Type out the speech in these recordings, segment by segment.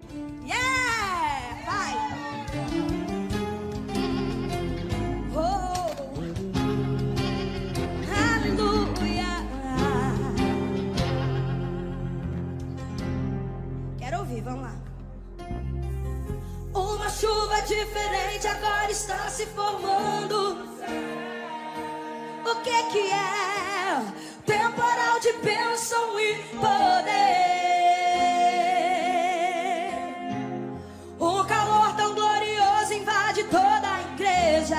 Yeah! Vai! Oh! Aleluia! Quero ouvir, vamos lá. Uma chuva diferente agora está se formando. O que é? Temporal de bênção e poder. Um calor tão glorioso invade toda a igreja.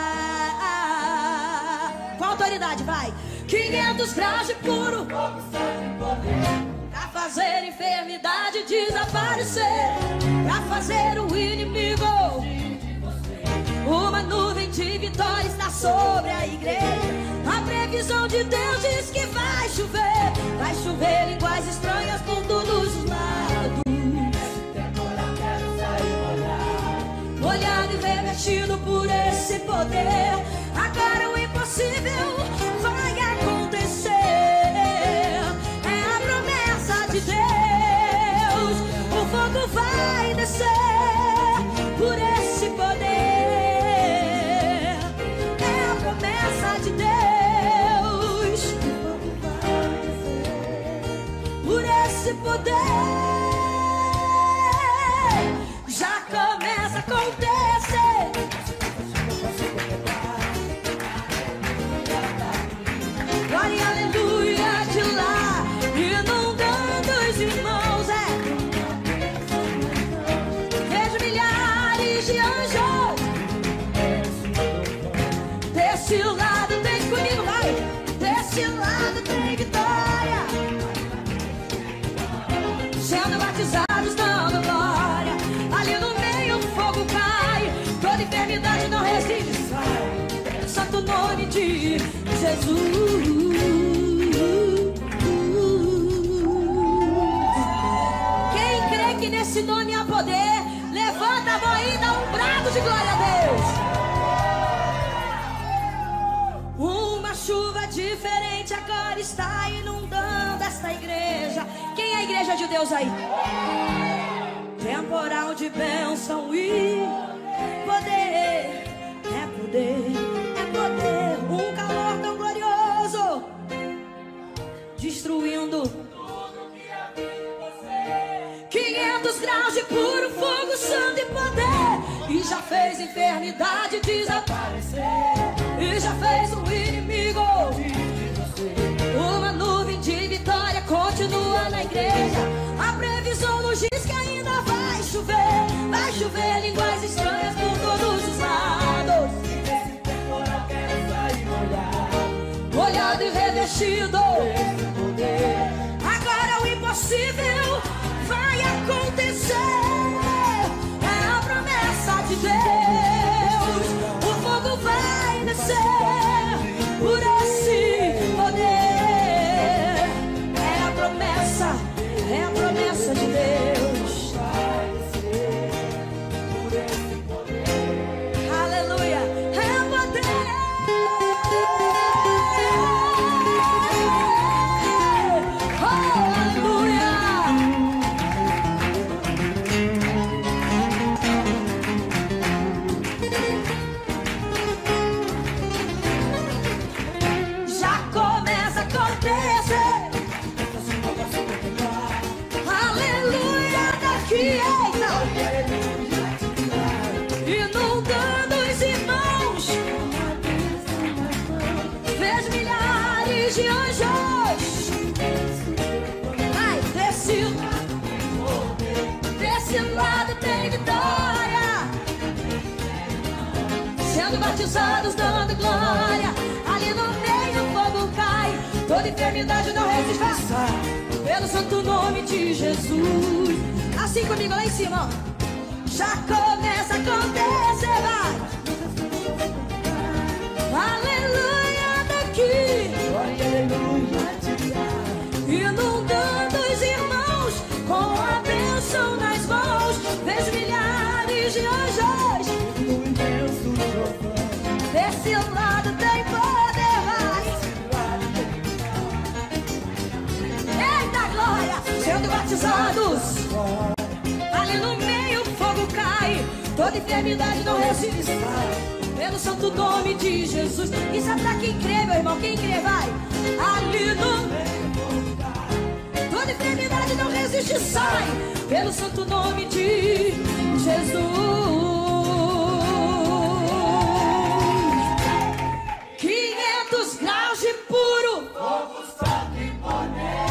Com autoridade, vai. 500 graus de puro fogo, sangue e poder. Pra fazer enfermidade desaparecer. Pra fazer o inimigo. Uma nuvem de vitória está sobre a igreja. A previsão de Deus diz que vai chover. Vai chover línguas estranhas por todos os lados. Molhado e revestido por esse poder. Agora o impossível vai acontecer. É a promessa de Deus. O fogo vai descer por esse poder. É a promessa de Deus. Por esse poder já começa a acontecer. Glória e aleluia de lá, inundando os irmãos. Vejo milhares de anjos. Desse lado tem comigo, vai. Desse lado tem vitória. Sendo batizados dando glória. Ali no meio o fogo cai. Toda enfermidade não resiste, sai. Santo nome de Jesus. Quem crê que nesse nome há poder, levanta a mão e dá um brado de glória a Deus. Uma chuva diferente agora está inundando esta igreja. Quem é a igreja de Deus aí? Temporal de bênção e poder. É poder, é poder. Um calor tão glorioso, destruindo tudo que havia em você. 500 graus de puro fogo, santo e poder. E já fez enfermidade desaparecer. E já fez o inimigo. Uma nuvem de vitória continua na igreja. A previsão nos diz que ainda vai chover. Vai chover línguas estranhas por todos os lados. Esse temporal quer sair molhado e revestido. Agora o impossível vai acontecer. É a promessa de Deus. O fogo vai descer por esse poder. É a promessa de Deus. Aleluia. É poder. Oh, aleluia. Já começa a acontecer. Aleluia daqui, eita. Inundando os irmãos. Vejo milhares de anjos. Ai, desse lado tem vitória. Sendo batizados dando glória. Ali no meio o fogo cai. Toda enfermidade não resiste. Pelo santo nome de Jesus. Assim comigo lá em cima, ó. Já começa a acontecer, vai. Aleluia daqui. Inundando os irmãos com a bênção nas mãos. Vejo milhares de anjos. Desse lado tem poder, vai. Eita glória, sendo batizados. Aleluia. toda enfermidade não resistirá. Pelo santo nome de Jesus. Isso é pra quem crê, meu irmão. Quem crê, vai. Ali no toda enfermidade não resiste, sai. Pelo santo nome de Jesus. 500 graus de puro fogo santo e poder.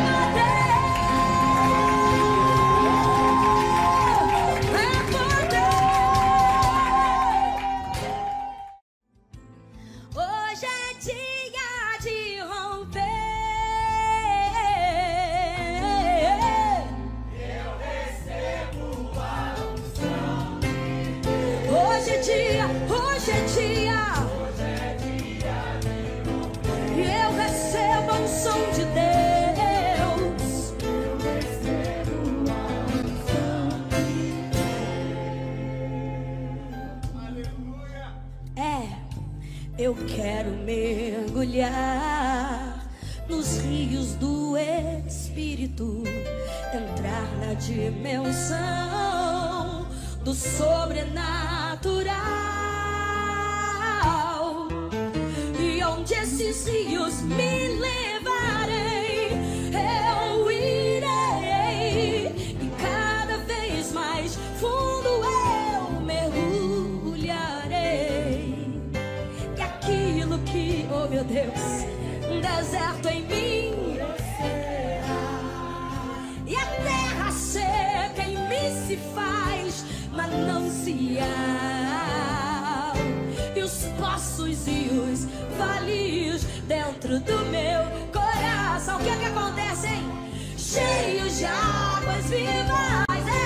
Hoje é dia e eu recebo a unção de Deus. Eu quero mergulhar nos rios do Espírito, entrar na dimensão do sobrenatural. E onde esses rios me levarem, eu irei, e cada vez mais fundo eu mergulharei. E aquilo que, oh meu Deus, um deserto em mim, e a terra seca em mim se faz manancial, e os poços e os valios dentro do meu coração, o que é que acontece, hein? Cheios de águas vivas,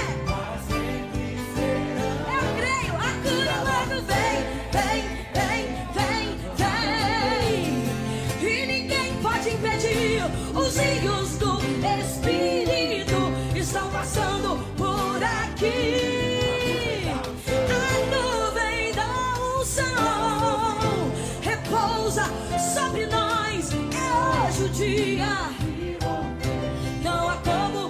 eu creio, a cura logo vem, vem, vem, vem, vem, e ninguém pode impedir. Os rios do Espírito estão passando por aqui. Sobre nós é hoje o dia, não há como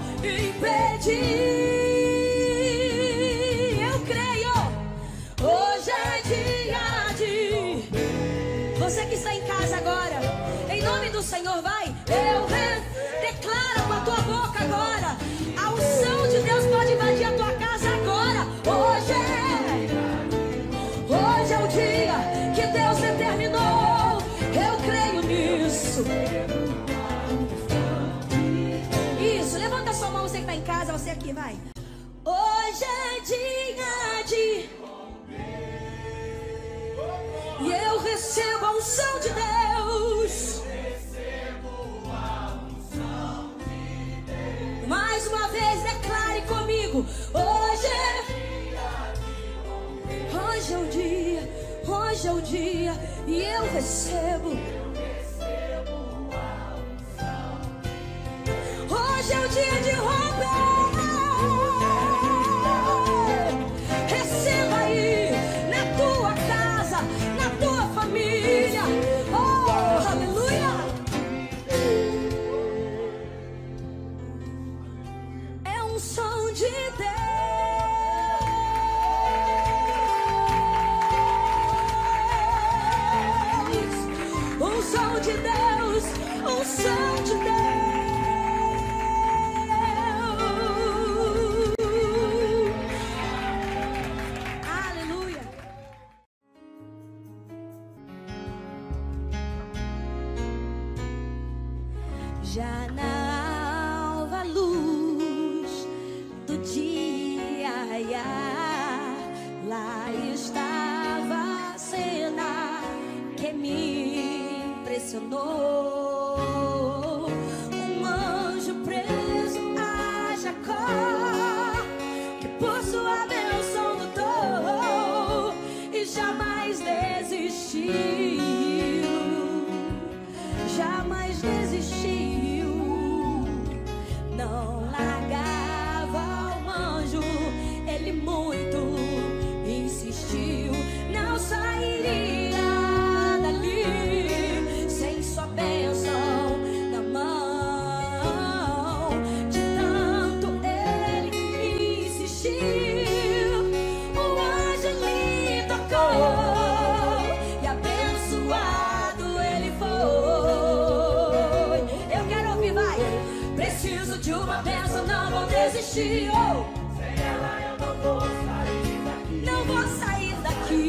impedir. Eu creio, hoje é dia de. Você que está em casa agora, em nome do Senhor, vai. Eu declaro com a tua boca agora. A unção de Deus pode invadir a tua casa agora. Hoje é o dia que Deus determinou. Eu creio nisso. Isso, levanta sua mão, você que está em casa, você aqui, vai. Hoje é dia de. E eu recebo a unção de Deus. Mais uma vez, declare comigo. Hoje é o dia. Hoje é o dia e eu recebo. Hoje é o dia de romper. Receba aí na tua casa, na tua família. Oh, aleluia. É um som de Deus. Unção de Deus, unção de Deus. Aleluia. Já na alva luz do dia, lá estava a cena que me impressionou. Um anjo preso a Jacó, que por sua bênção lutou e jamais desistiu. Jamais desistiu. Não largava o anjo, ele muito insistiu. Não sairia dali sem sua bênção na mão. De tanto ele insistiu, o desistir. Oh. Sem ela eu não vou sair daqui. Não vou sair daqui.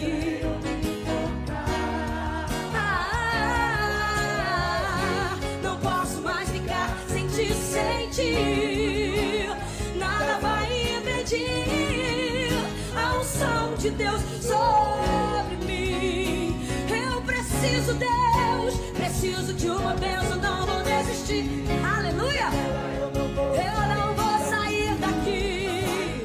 Não posso mais ficar sem te sentir. Nada vai impedir a unção de Deus sobre mim. Eu preciso, Deus, preciso de uma bênção, não vou desistir. Aleluia! Eu não vou sair daqui.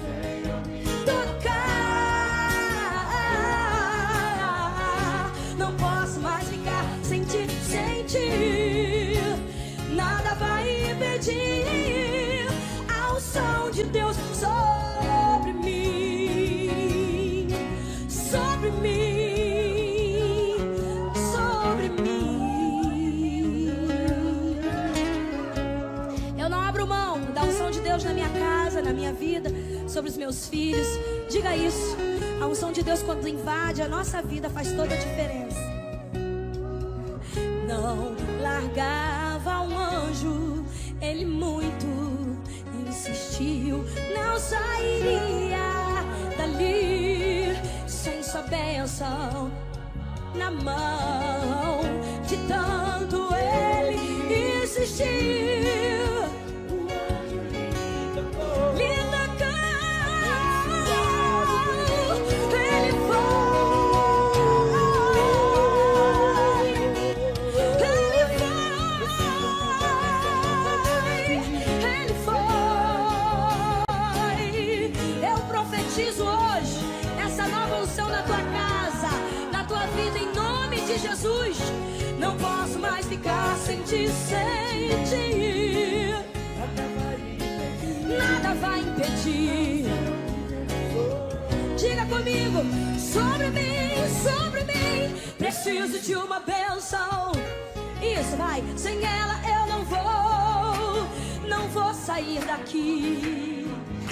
Tocar, não posso mais ficar sem te sentir. Nada vai impedir a unção de Deus sobre mim, sobre mim, sobre mim. Eu não abro mão da unção de Deus na minha casa, na minha vida, sobre os meus filhos. Diga isso. A unção de Deus, quando invade a nossa vida, faz toda a diferença. Não largava um anjo, ele muito insistiu. Não sairia dali sem sua bênção na mão. De tanto ele insistiu. Me tocou. Ele profetizo hoje essa nova unção na tua casa, na tua vida, em nome de Jesus. Não posso mais ficar sem te sentir. Nada vai impedir. Diga comigo, sobre mim, preciso de uma bênção. Isso, vai. Sem ela eu não vou sair daqui.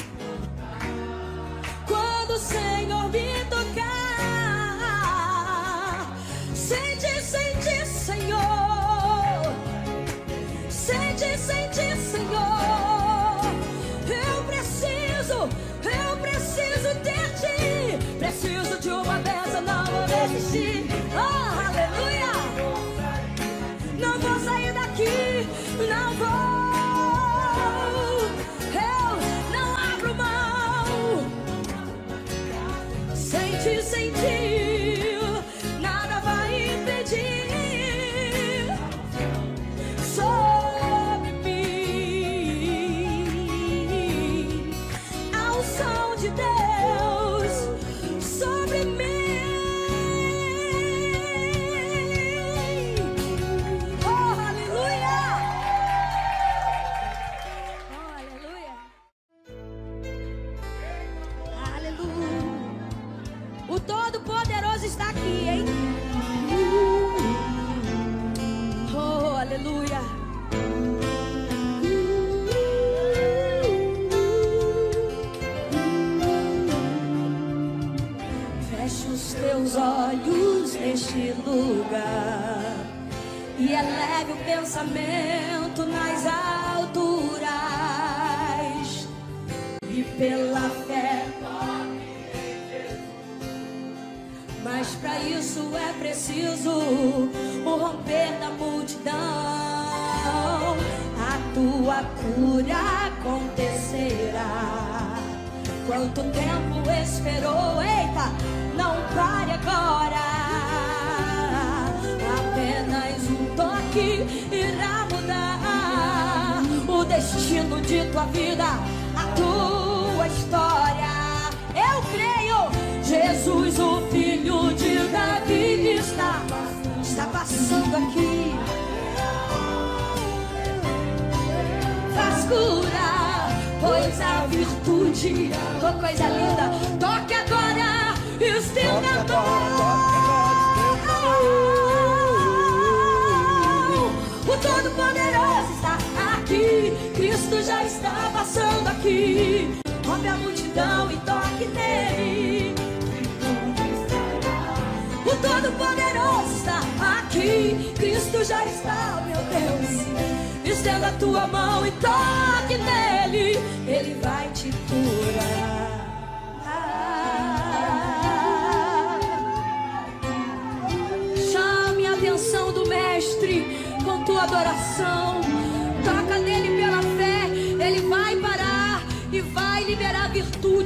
Quando o Senhor me tocar, sente, Senhor. Sente, Senhor. Eu preciso de ti. Preciso de uma bênção, não vou desistir. Oh, aleluia. Não vou sair daqui, não vou. Eu não abro mão. Sentir, nada vai impedir sobre mim a unção de Deus sobre mim. Oh, aleluia! Oh, aleluia! Aleluia! O Todo-Poderoso está aqui, hein? Oh, aleluia. Feche os teus olhos neste lugar e eleve o pensamento nas alturas e pela fé. Mas para isso é preciso o romper da multidão. A tua cura acontecerá. Quanto tempo esperou? Eita, não pare agora. Apenas um toque irá mudar o destino de tua vida, a tua história. Eu creio. Jesus, o filho de Davi, está passando aqui. Faz curar, pois a virtude, oh coisa linda, toque agora e estenda a mão. O Todo-Poderoso está aqui, Cristo já está passando aqui. Rompe a multidão e toque nele. O Todo-Poderoso está aqui, Cristo já está, meu Deus. Estenda a tua mão e toque nele.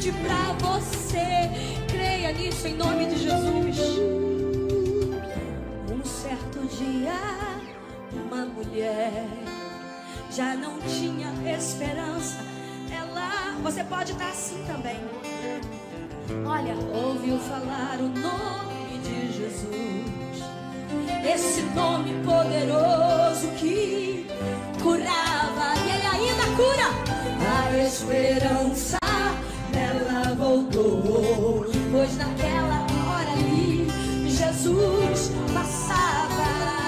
plenitude pra você. Creia nisso em nome de Jesus. Um certo dia, uma mulher já não tinha esperança. Você pode estar assim também. Olha, ouviu falar o nome de Jesus, esse nome poderoso que curava, e ele ainda cura. A esperança nela voltou, pois naquela hora ali Jesus passava.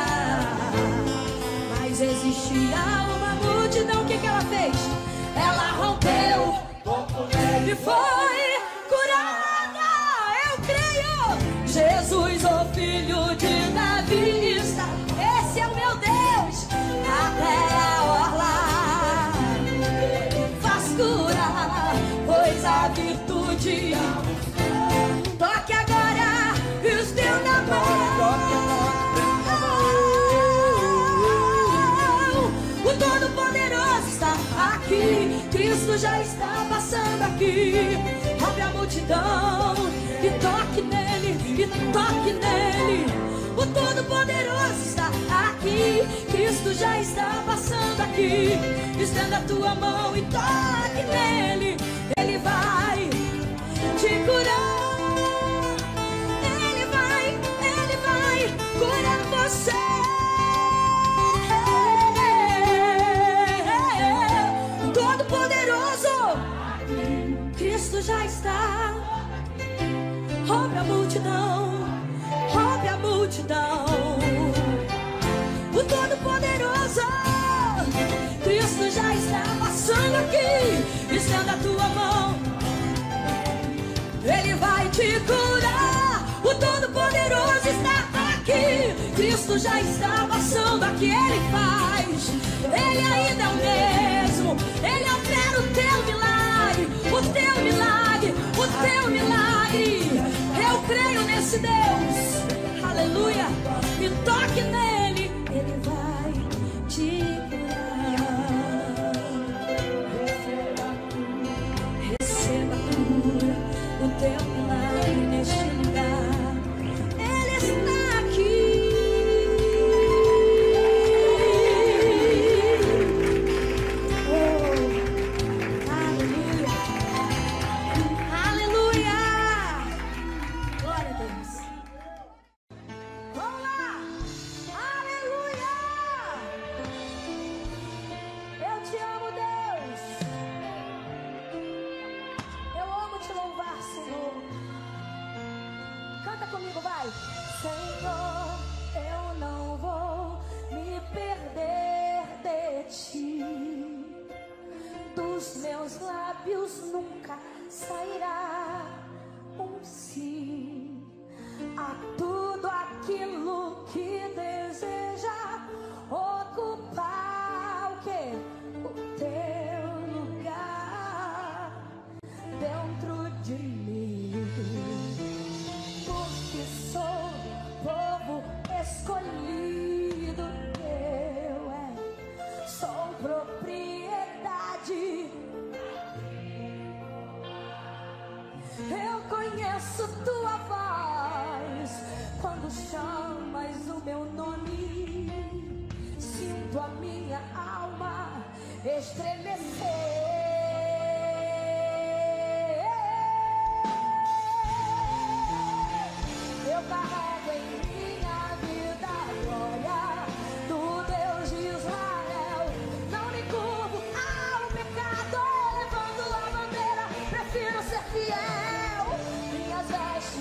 Mas existia uma multidão. O que ela fez? Ela rompeu e foi curada. Eu creio. Jesus, o filho de Davi, está. Esse é o meu Deus. Até a orla faz curar, pois a virtude. Toque agora e estenda na mão. O Todo-Poderoso está aqui. Cristo já está passando aqui. Rompe a multidão e toque nele, e toque nele. O Todo-Poderoso está aqui. Cristo já está passando aqui. Estenda a tua mão e toque nele. Ele vai te curar. Ele vai curar você. Todo-Poderoso, Cristo já está. Rompe a multidão, rompe a multidão. O Todo-Poderoso, Cristo já está passando aqui. Estenda a tua mão, ele vai te curar. O Todo-Poderoso está aqui. Cristo já está passando aqui. Ele faz, ele ainda é o mesmo. Ele opera o teu milagre, o teu milagre, o teu milagre. Eu creio nesse Deus. Aleluia. Me toque nele, ele vai te curar. Receba a cura, o teu milagre neste lugar. Ele está aqui. Senhor, eu não vou me perder de ti. Dos meus lábios nunca sairá um sim a tudo aquilo que deseja ocupar o quê? O teu lugar dentro de mim. Porque sou povo escolhido, sou propriedade. Eu conheço tua voz quando chamas o meu nome. Sinto a minha alma estremecer. Eu carrego em minha vida a glória do Deus de Israel. Não me curvo ao pecado, levando a bandeira, prefiro ser fiel. Minhas vestes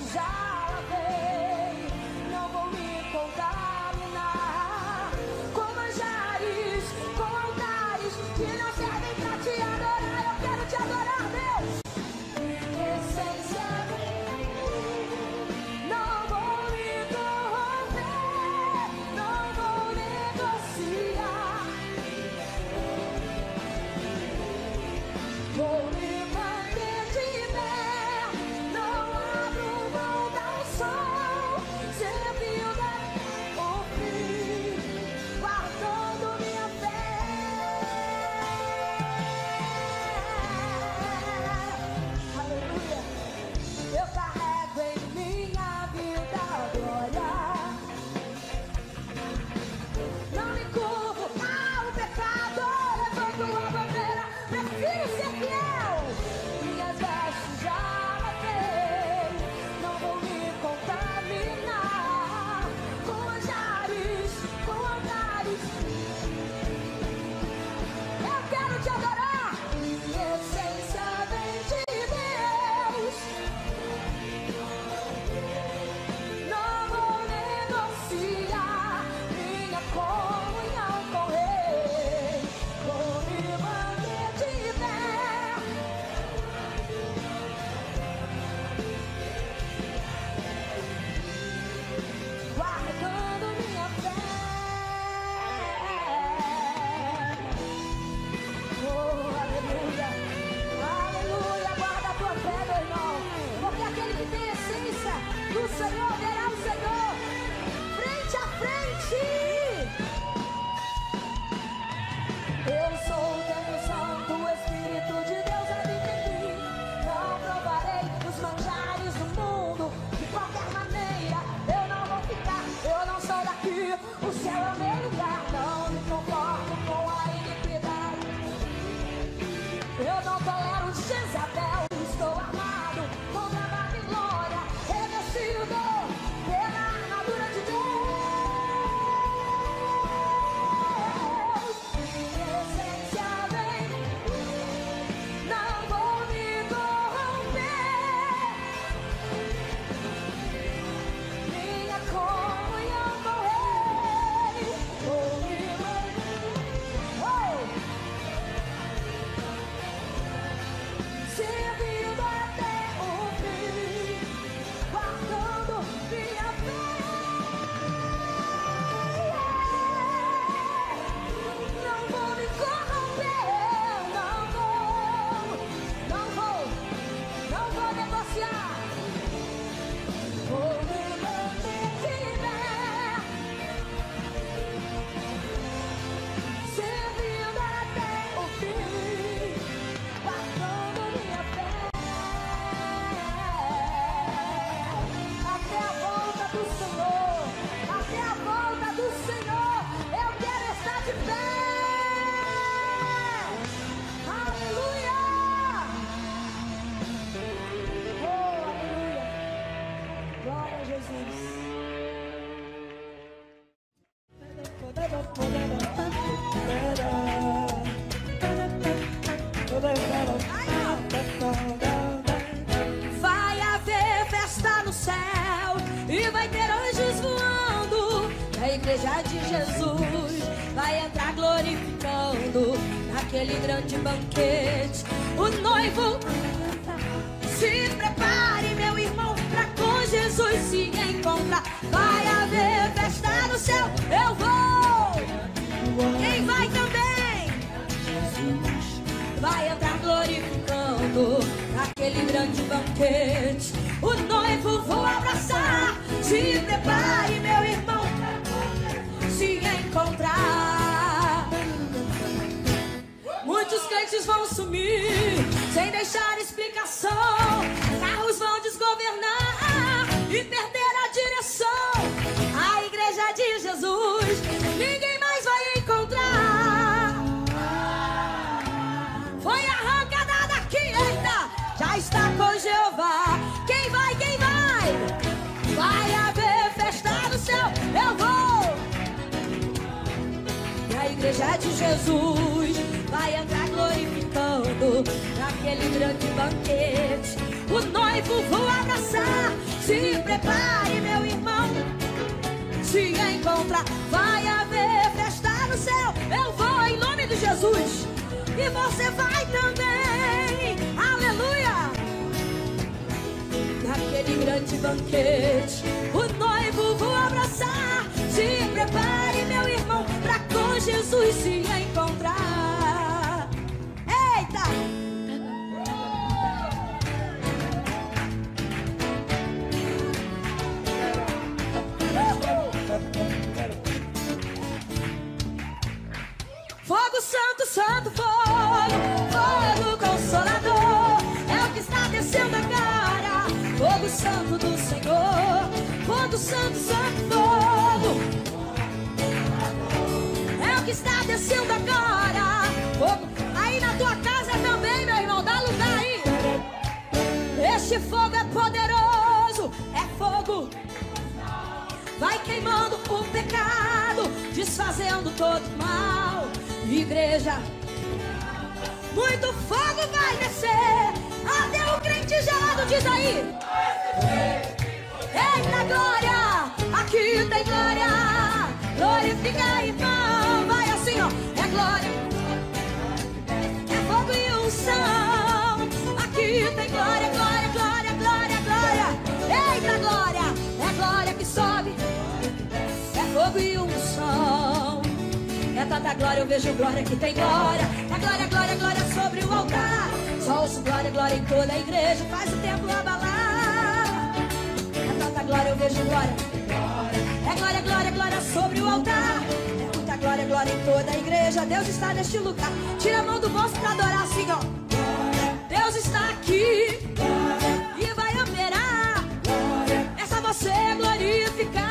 igreja de Jesus vai entrar glorificando naquele grande banquete. O noivo, se prepare, meu irmão, pra com Jesus se encontrar. Vai haver festa no céu, eu vou. Quem vai também? Jesus vai entrar glorificando naquele grande banquete. O noivo vou abraçar. Se prepare, meu irmão, se encontrar. Muitos crentes vão sumir sem deixar explicação. Carros vão desgovernar e perder a direção. A igreja de Jesus ninguém mais vai encontrar. Foi arrancada daqui, eita, já está com Jeová. Quem vai, quem vai? Vai haver festa no céu, eu vou. E a igreja de Jesus vai entrar glorificando naquele grande banquete. O noivo vou abraçar. Se prepare, meu irmão, se encontrar. Vai haver festa no céu, eu vou em nome de Jesus. E você vai também, aleluia. Naquele grande banquete, o noivo vou abraçar. Se prepare, meu irmão, pra com Jesus se encontrar. Eita! Fogo santo, santo fogo, fogo consolador, é o que está descendo agora. Fogo santo do Senhor, fogo santo, santo fogo, é o que está descendo agora. Fogo, aí na tua casa também, meu irmão, dá lugar aí. Este fogo é poderoso, é fogo, vai queimando o pecado, desfazendo todo mal. Igreja, muito fogo vai descer até o crente gelado, diz aí. Eita glória, aqui tem glória, glorifica irmão. Vai assim ó, é glória, é fogo e unção. Aqui tem glória, glória, glória, glória, glória. Eita glória, é glória que sobe, é fogo e unção. É tanta glória, eu vejo glória que tem glória. É glória, glória, glória sobre o altar. Só ouço glória, glória em toda a igreja. Faz o templo abalar. É tanta glória, eu vejo glória. É glória, glória, glória sobre o altar. É muita glória, glória em toda a igreja. Deus está neste lugar. Tira a mão do bolso pra adorar assim, ó. Deus está aqui e vai operar. É só você glorificar.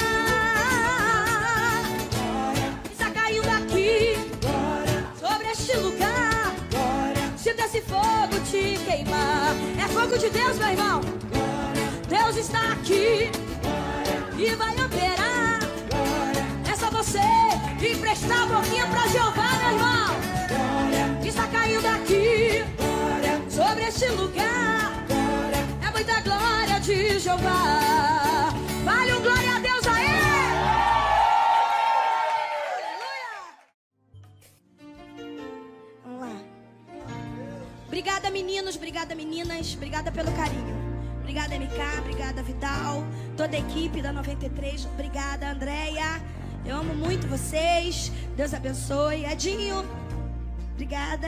Sobre este lugar, sinta esse fogo te queimar. É fogo de Deus, meu irmão. Deus está aqui e vai operar. É só você emprestar a boquinha pra Jeová, meu irmão. Está caindo aqui sobre este lugar. É muita glória de Jeová. Vale um glória a Deus aí. Obrigada meninos, obrigada meninas, obrigada pelo carinho. Obrigada MK, obrigada Vidal, toda a equipe da 93. Obrigada Andréia, eu amo muito vocês. Deus abençoe. Edinho, obrigada.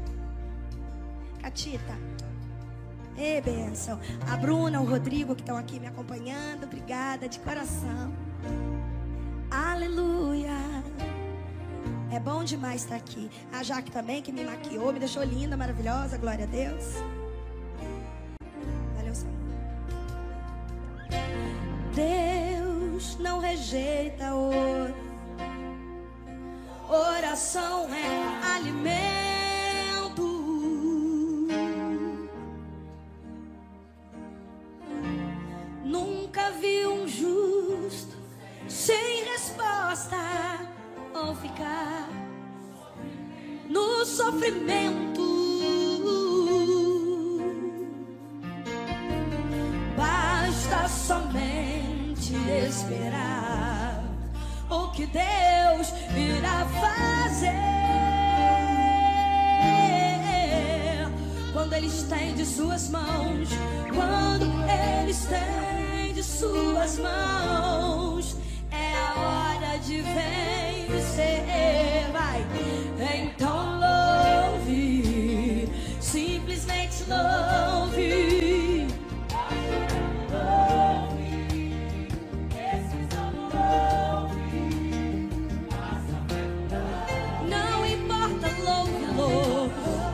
Catita, ei bênção. A Bruna, o Rodrigo que estão aqui me acompanhando, obrigada de coração. Aleluia. É bom demais estar aqui. A Jaque também, que me maquiou, me deixou linda, maravilhosa. Glória a Deus. Valeu, Senhor. Deus não rejeita ouro. Oração é alimento. Nunca vi um justo sem resposta ou ficar no sofrimento. Basta somente esperar. O que Deus irá fazer quando Ele estende suas mãos, quando Ele estende suas mãos. É a hora de vencer, vai. Então louve, simplesmente louve. Não importa, louve, louve.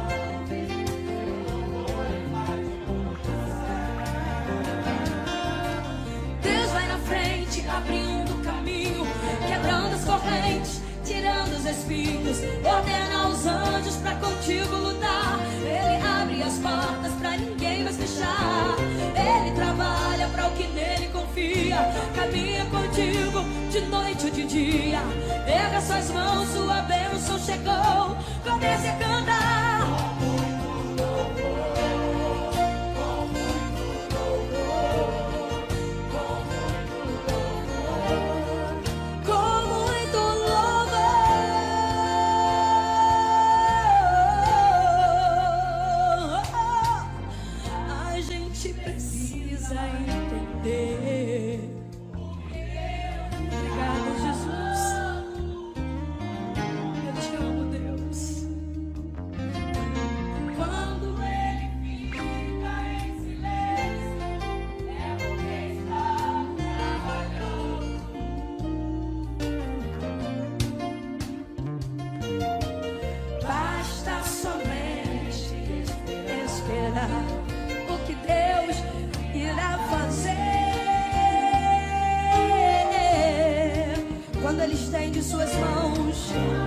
Deus vai na frente, abrindo o caminho, quebrando as correntes, tirando os espinhos, ordena aos anjos pra contigo lutar. Ele abre as portas pra ninguém mais fechar. Ele trabalha pra o que nele confia, caminha contigo de noite ou de dia. Erga suas mãos, sua bênção chegou. Comece a cantar. O que Deus irá fazer quando Ele estende suas mãos.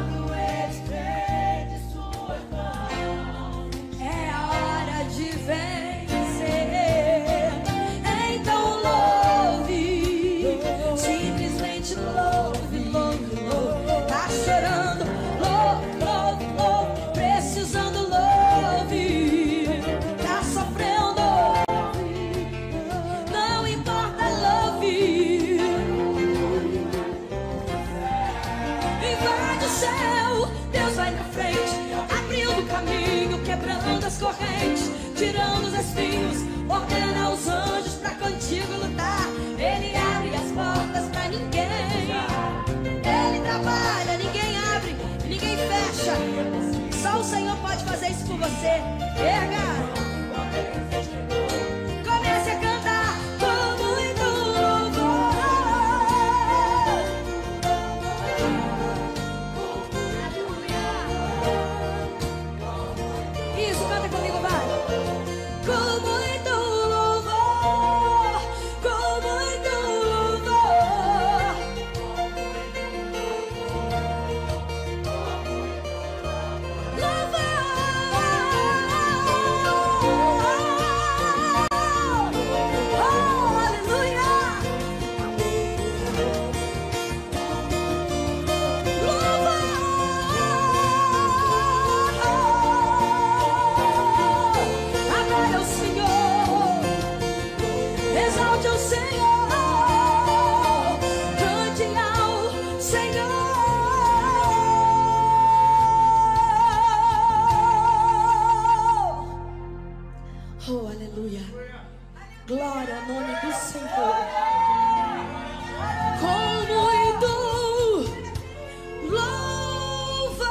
É a hora de vencer. Então louve, simplesmente louve, louve, louve. Tá chorando, louve, louve, louve. Precisando, louve. Deus vai na frente, abrindo o caminho, quebrando as correntes, tirando os espinhos, ordena aos anjos pra contigo lutar. Ele abre as portas pra ninguém, Ele trabalha, ninguém abre, ninguém fecha. Só o Senhor pode fazer isso por você. Erga, comece a cantar com muito louvor. Isso, canta comigo, vai. Com muito louvor, com muito louvor. Louvor. Oh, aleluia. Agora é o Senhor, exalte o Senhor, cante ao Senhor. Oh, aleluia, glória ao nome do Senhor. Com muito louvor.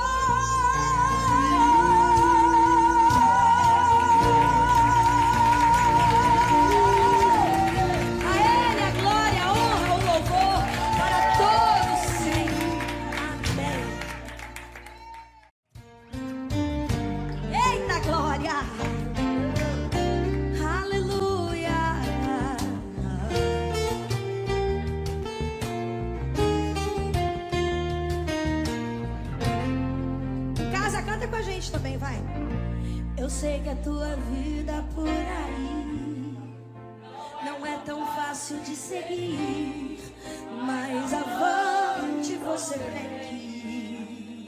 A Ele a glória, a honra, o louvor para todos sempre. Amém. Eita glória. Aleluia. Casa, canta com a gente também, vai. Eu sei que a tua vida por aí não é tão fácil de seguir, mas avante você tem que ir.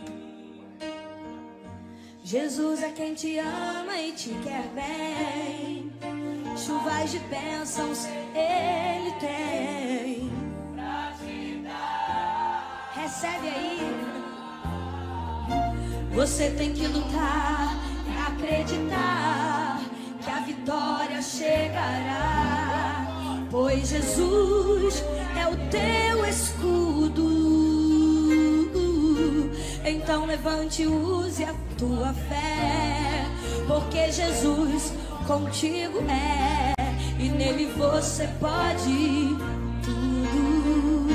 Jesus é quem te ama e te quer bem. Chuvas de bênçãos Ele tem. Recebe aí. Você tem que lutar e acreditar que a vitória chegará, pois Jesus é o teu escudo. Então levante e use a tua fé, porque Jesus contigo é, e nele você pode tudo.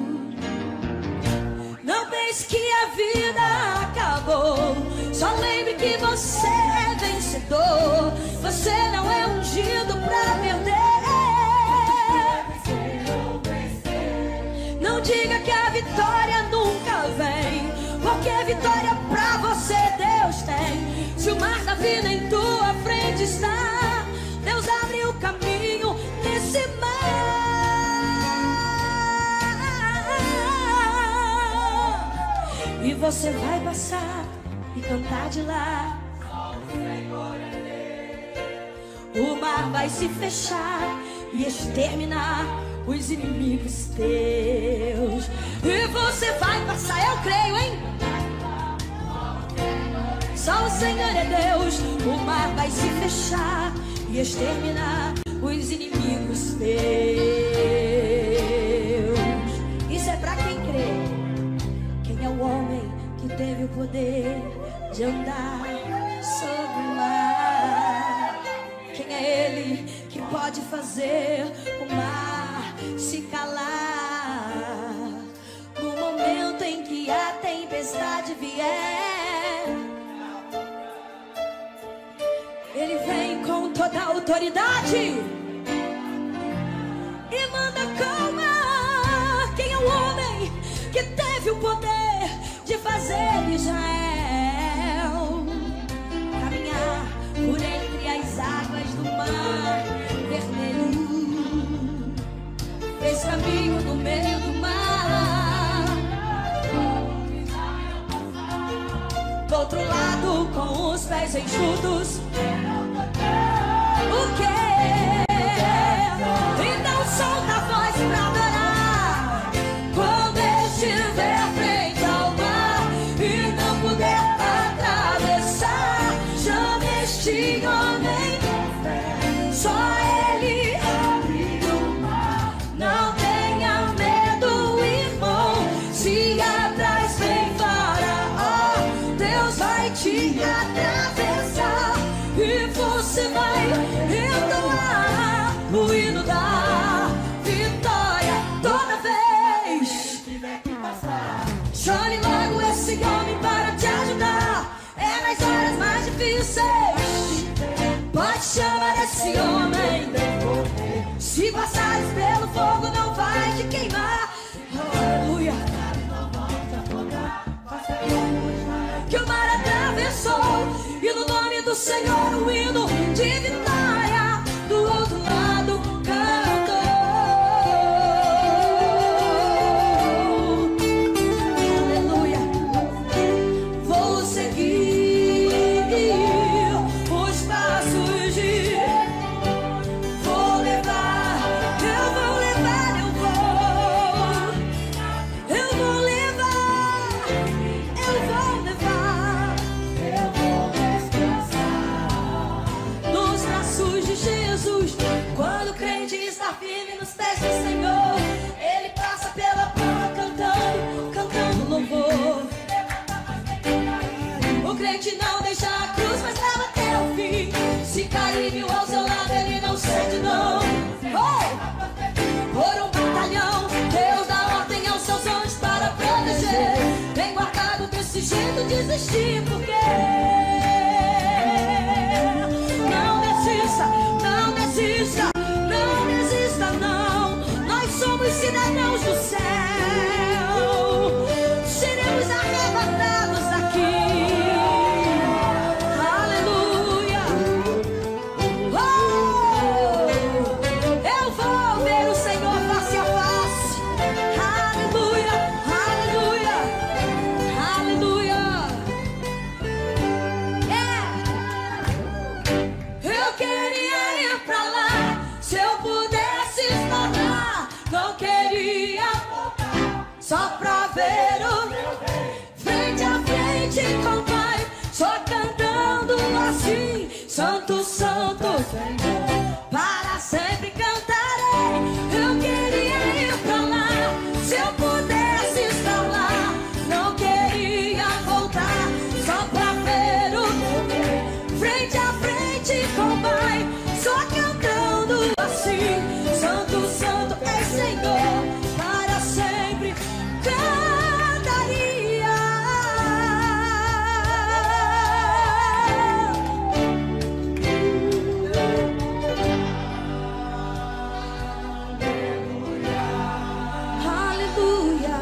Não pense que a vida acabou, só lembre que você é vencedor. Você não é ungido pra perder. Não diga que a vitória nunca vem, porque vitória pra você Deus tem. Se o mar da vida em tua frente está, Deus abre o caminho nesse mar. E você vai passar e cantar de lá. O mar vai se fechar e exterminar os inimigos teus. E você vai passar, eu creio, hein? Só o Senhor é Deus. O mar vai se fechar e exterminar os inimigos teus. Isso é pra quem crê. Quem é o homem que teve o poder de andar sobre o mar? Quem é ele que pode fazer o mar se calar no momento em que a tempestade vier? Ele vem com toda a autoridade e manda calmar. Quem é o homem que teve o poder de fazer Israel caminhar por entre as águas do mar vermelho? Fez caminho no meio do mar, do outro lado com os pés enxutos. O quê? Então solta a voz pra adorar. Quando estiver frente ao mar e não puder atravessar, chame este homem, só ele abre o mar. Não tenha medo, irmão, se atrás vem Faraó, Deus vai te atravessar e você vai entoar o hino da vitória toda vez. Chame logo esse homem para te ajudar. É nas horas mais difíceis. Pode chamar esse homem. Se passares pelo fogo, não vai te queimar. Aleluia. Que o mar atravessou e no nome do Senhor o hino de vitória do outro lado cantou. Aleluia. Vou seguir os passos de, vou levar, eu vou levar, eu vou levar, eu vou levar, eu vou descansar nos braços de Jesus. Quando o crente está firme nos pés do Senhor, ele passa pela prova cantando louvor. O crente não deixa a cruz, mas leva até o fim. Se cair 1000 ao seu lado, ele não sente não. Oh! Por um batalhão, Deus dá ordem aos seus anjos para proteger. Bem guardado desse jeito, desistir, porque não desista, não desista, não desista, não. Nós somos cidadãos do céu, seremos arrebatados daqui. Aleluia. Oh! Eu vou ver o Senhor face a face. Aleluia, aleluia, aleluia. Eu queria ir pra lá, se eu pudesse estar lá. Não queria voltar, só pra ver o meu bem. Frente a frente com o Pai, só cantando assim: Santo, Santo, Senhor, para sempre cantarei. Eu queria ir pra lá, se eu pudesse estar lá. Não queria voltar, só pra ver o meu bem. Frente a frente com o Pai, só cantando assim: Santo, Santo é Senhor, para sempre cantaria. Aleluia.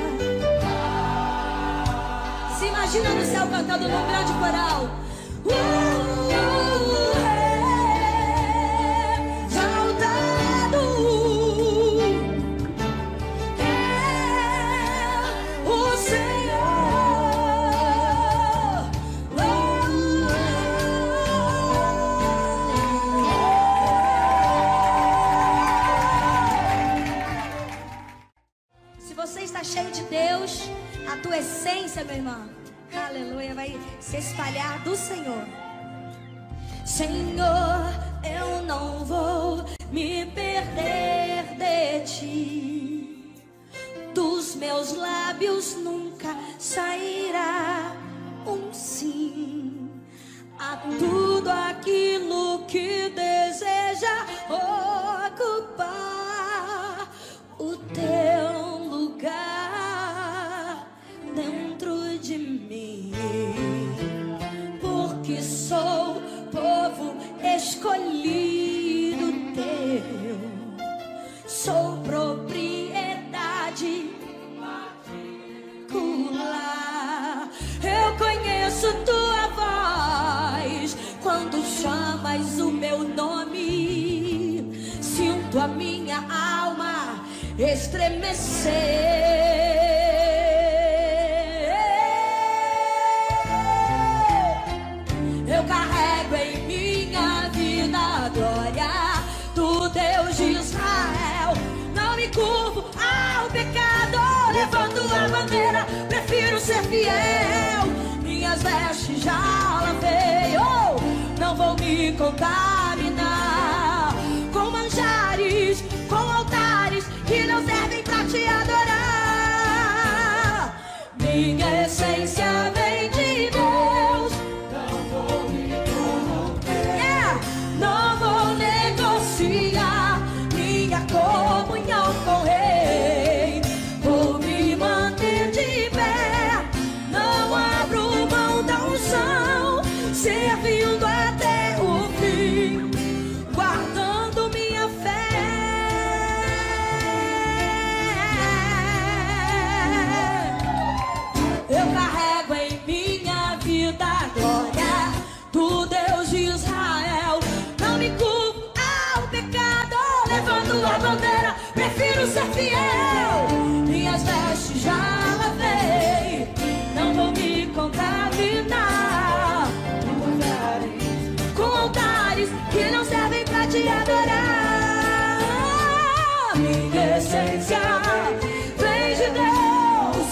Se imagina no céu cantando num grande coral. Se você está cheio de Deus, a tua essência, meu irmão, aleluia, vai se espalhar do Senhor. Senhor, eu não vou me perder de ti. Dos meus lábios nunca sairá um sim a tudo aquilo que deseja ocupar o teu lugar dentro de mim, porque sou povo escolhido teu, sou propriedade particular. Eu conheço tua voz quando chamas o meu nome, sinto a minha alma estremecer. Eu carrego em minha vida a glória do Deus de Israel. Não me curvo ao pecado, levanto a bandeira, prefiro ser fiel. Minhas vestes já lavei, não vou me contaminar com manjares, com altares que não servem pra te adorar. Minha essência vem de Deus, não vou me corromper, não vou negociar minha comunhão com o Rei. Vou me manter de pé, não abro mão da unção, servindo até o fim, guardando minha fé. Eu carrego em minha vida a glória do Deus de Israel. Não me culpo ao pecado, levanto a bandeira, prefiro ser fiel. Minhas vestes já lavei, não vou me contaminar com altares que não servem pra te adorar. Minha essência vem de Deus,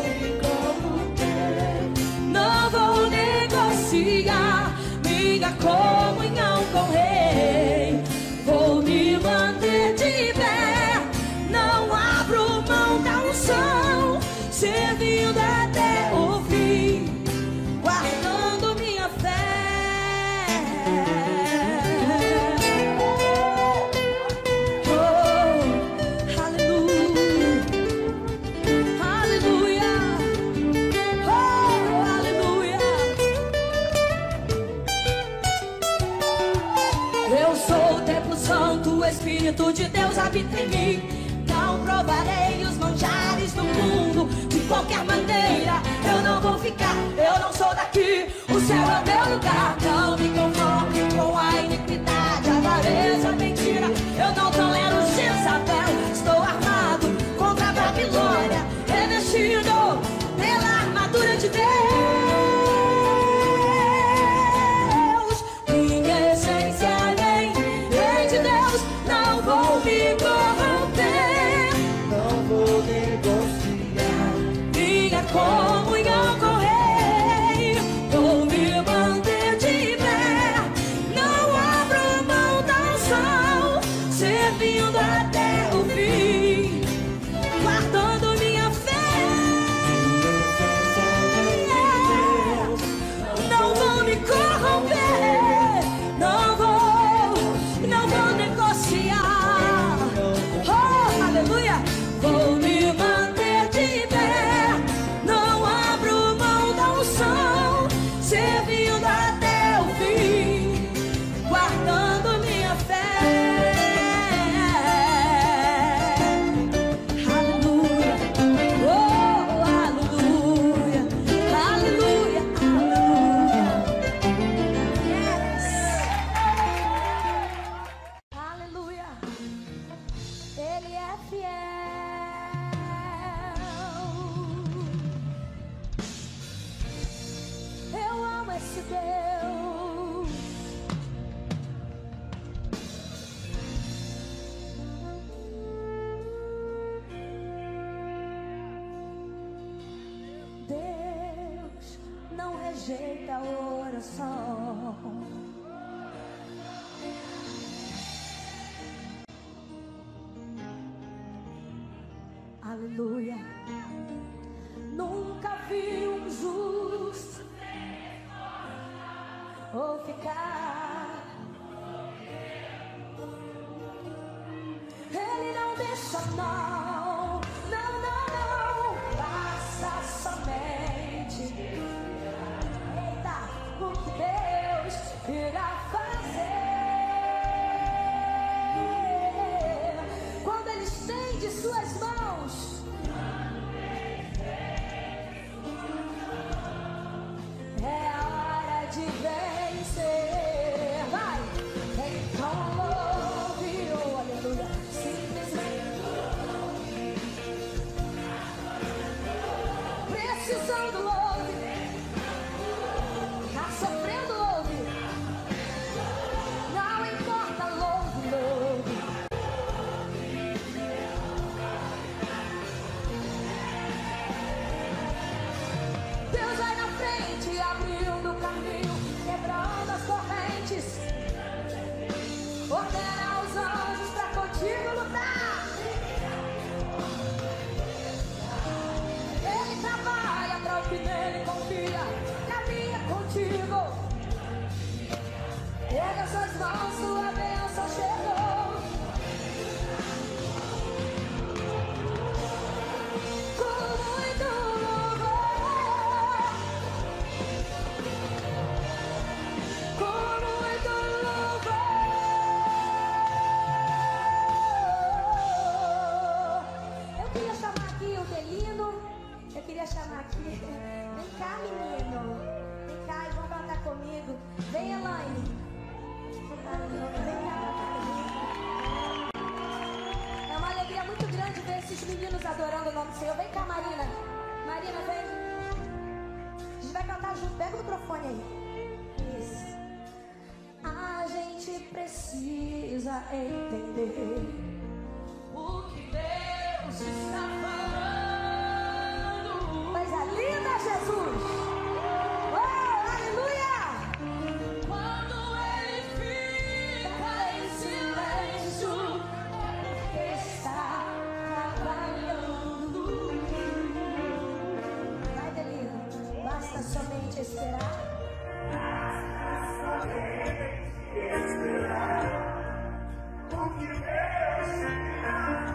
não vou negociar minha comunhão com o Rei. Vou me manter de pé, não abro mão da unção, servindo até o fim, guardando minha fé. Oh, aleluia, aleluia, oh, aleluia. Eu sou o templo santo, o Espírito de Deus habita em mim. Não provarei os manjares do mundo de qualquer maneira. Eu não vou ficar, eu não sou daqui, o céu é o meu lugar. Não me conforme com a iniquidade, a avareza, a mentira. Eu não tolero Jezabel. Estou armado contra a Babilônia, revestido pela armadura de Deus. Minha essência vem de Deus, não vou me corromper, não vou negociar rejeita a oração. Aleluia. Nunca vi um justo ou ficar. Ele não deixa, não, não, não, não. Passa somente. Eita, o que Deus irá fazer quando Ele estende suas mãos. É a hora de vencer. Vai, então louve, oh, aleluia. Simplesmente precisando louve. Tá sofrendo louve. Não importa, louve, louve. Deus vai na frente, abrindo o caminho, quebrando as correntes. Ordena os anjos pra contigo lutar. Ele trabalha pra o que nele confia, caminha contigo. Pega suas mãos, sua bênção chegou. Com muito louvor, com muito louvor. Eu queria chamar aqui o Delino. Eu queria chamar aqui. Vem cá, menino. Vem cá e vão cantar comigo. Vem, Elaine. Vem cá, é uma alegria muito grande ver esses meninos adorando o nome do Senhor. Vem cá, Marina. Marina, vem. A gente vai cantar junto. Pega o microfone aí. Isso. A gente precisa entender o que Deus está falando. Coisa linda, Jesus. Oh, aleluia. Quando Ele fica em silêncio, está trabalhando. Vai, Delino. Basta somente esperar.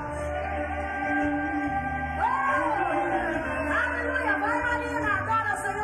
Aleluia, vai, Marina, adora o Senhor.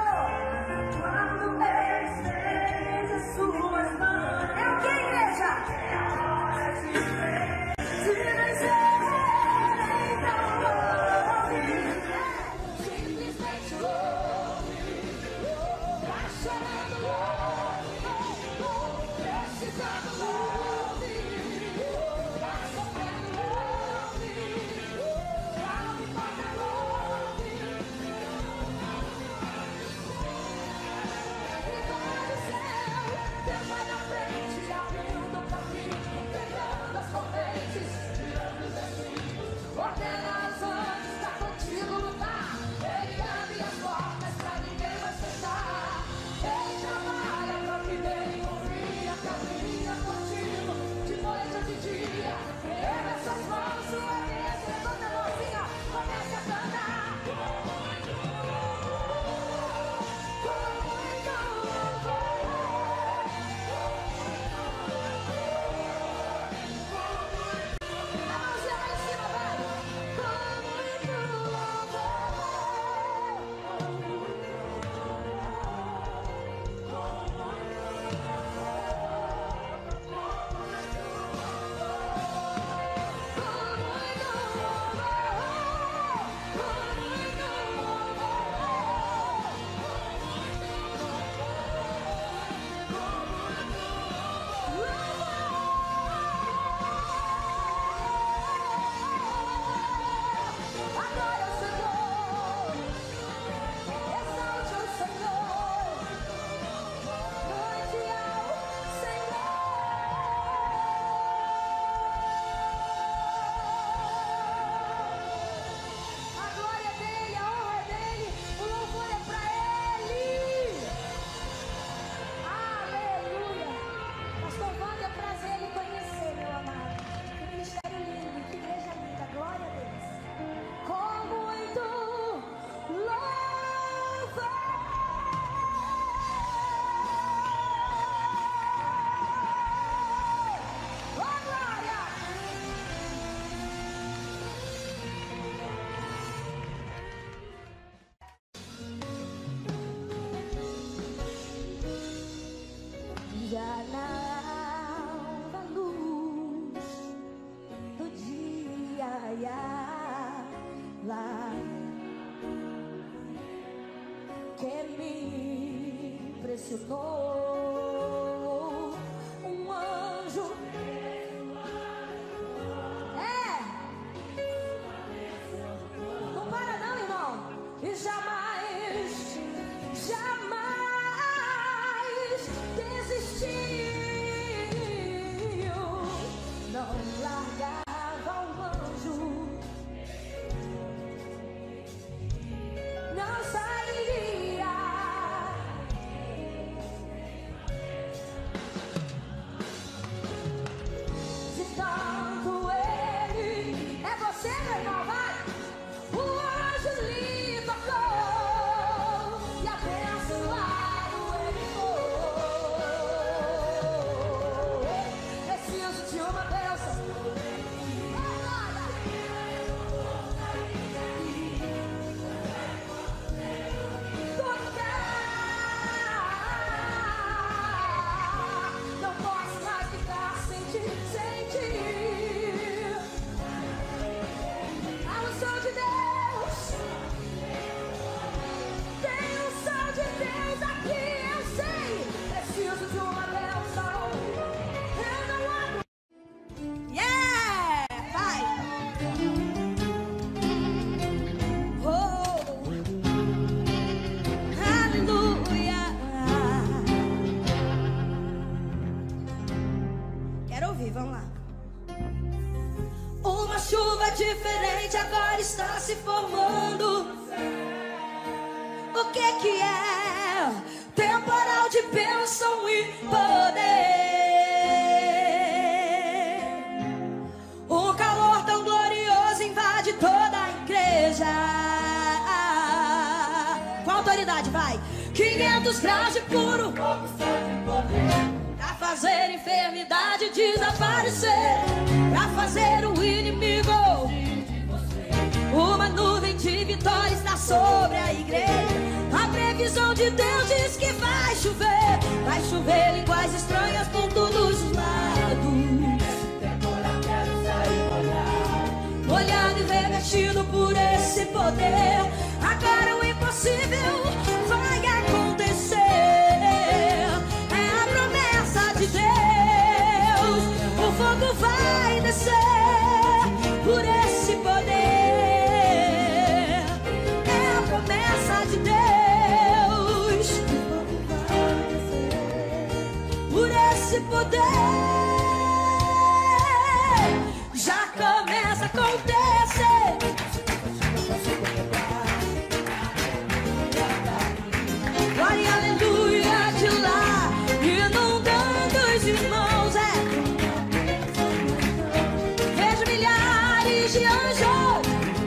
lá que me impressionou. Um anjo. Não para não, irmão. E jamais desistiu. Não largava um anjo. Não sairia. De tanto ele é você, meu irmão, vai. O anjo lhe tocou e abençoado ele foi. Preciso de uma bênção. Não posso mais ficar sem ti. A unção de Deus, tem unção de Deus aqui, eu sei. Preciso de uma bênção. Eu não abro. Yeah! Vai! Oh! Aleluia! Quero ouvir, vamos lá. Uma chuva diferente agora está se formando. O que é? Temporal de bênção e poder. Um calor tão glorioso invade toda a igreja. Com autoridade, vai. 500 graus de puro pra fazer enfermidade desaparecer, pra fazer o inimigo. Uma nuvem de vitória está sobre a igreja. A previsão de Deus diz que vai chover línguas estranhas por todos os lados. Molhado e revestido por esse poder. Agora o impossível vai acontecer. É a promessa de Deus. O fogo vai descer por esse poder. É a promessa de Deus. Por esse poder. Já começa a acontecer. Glória e aleluia de lá, inundando os irmãos, Vejo milhares de anjos.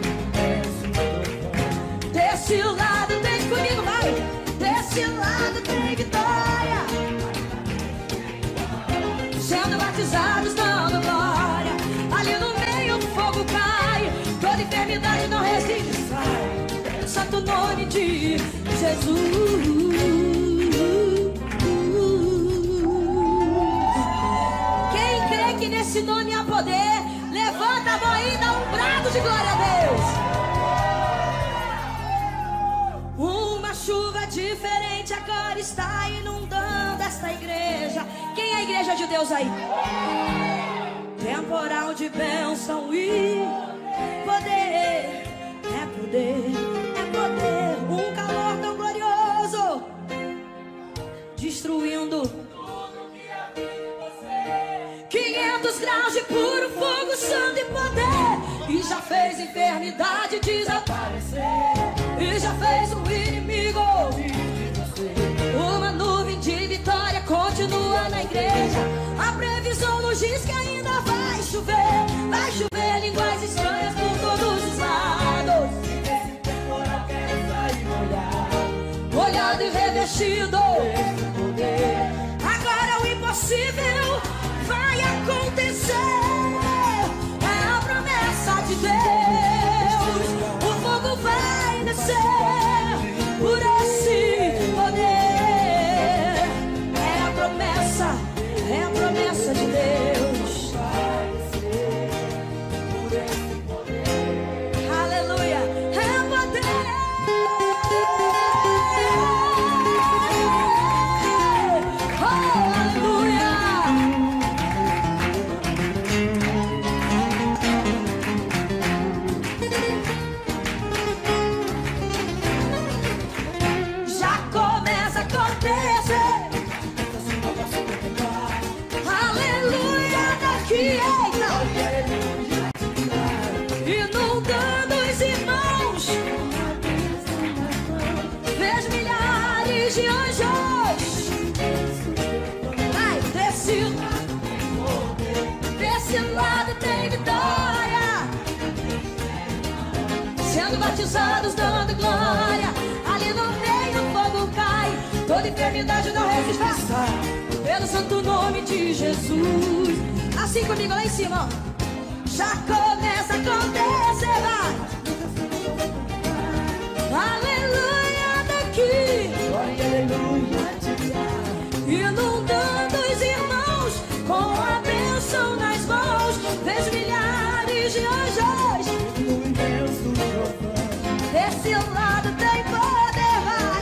Desse lado tem comigo, vai. Desse lado tem vitória. Sendo batizados, dando glória. Ali no meio o fogo cai. Toda enfermidade não resiste, sai. Santo nome de Jesus. Quem crê que nesse nome há poder, levanta a mão aí e dá um brado de glória a Deus. Uma chuva diferente agora está inundando esta igreja. Quem é a igreja de Deus aí? Temporal de bênção e poder. É poder, é poder. Um calor tão glorioso, destruindo 500 graus de puro fogo, santo e poder. E já fez enfermidade desaparecer. E já fez o inimigo. Uma nuvem de vitória continua na igreja. A previsão nos diz que ainda vai chover. Vai chover línguas estranhas por todos os lados. Esse temporal quer sair molhado e revestido. Agora o impossível vai acontecer. É a promessa de Deus. O fogo vai descer por esse poder. É a promessa de Deus. batizados dando glória. Ali no meio o fogo cai, toda enfermidade não resiste. Pelo santo nome de Jesus. Assim comigo lá em cima, ó. Já começa a acontecer, vai. Aleluia daqui, aleluia de lá. Inundando os irmãos com a bênção nas mãos. Vejo milhares de anjos. Desse lado tem poder, vai.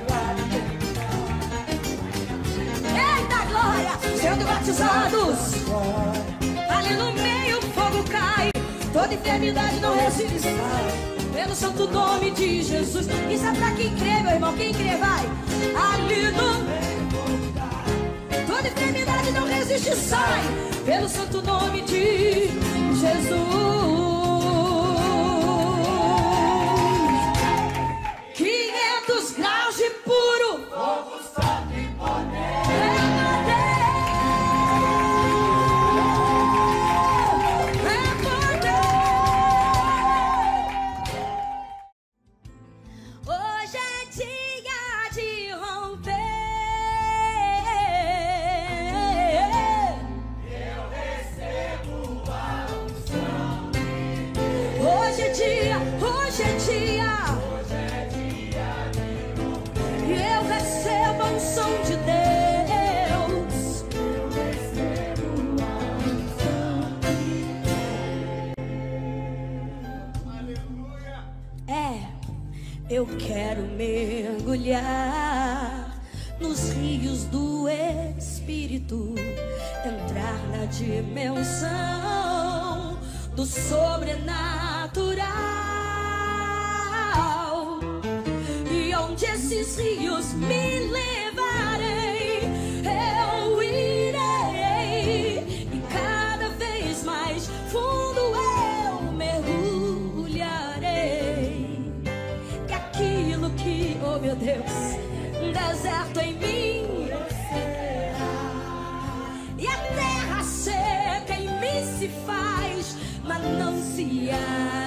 Eita glória, sendo batizados. Ali no meio o fogo cai, toda enfermidade não resiste. Pelo santo nome de Jesus. Isso é pra quem crê, meu irmão, quem crê vai. Ali no meio o fogo cai, toda enfermidade não resiste, sai. Pelo santo nome de Jesus. 500 graus de puro fogo, santo e poder. Hoje é dia de romper. Eu recebo a unção. Hoje é dia, hoje é dia. Hoje é dia de romper. Eu recebo a unção de Deus. Eu recebo a unção de Deus. Aleluia. Eu quero mergulhar nos rios do Espírito, entrar na dimensão do sobrenatural. E onde esses rios me levarem, eu irei. E cada vez mais fundo eu mergulharei. Que aquilo que, oh meu Deus, deserto em mim e a terra seca em mim se faz manancial.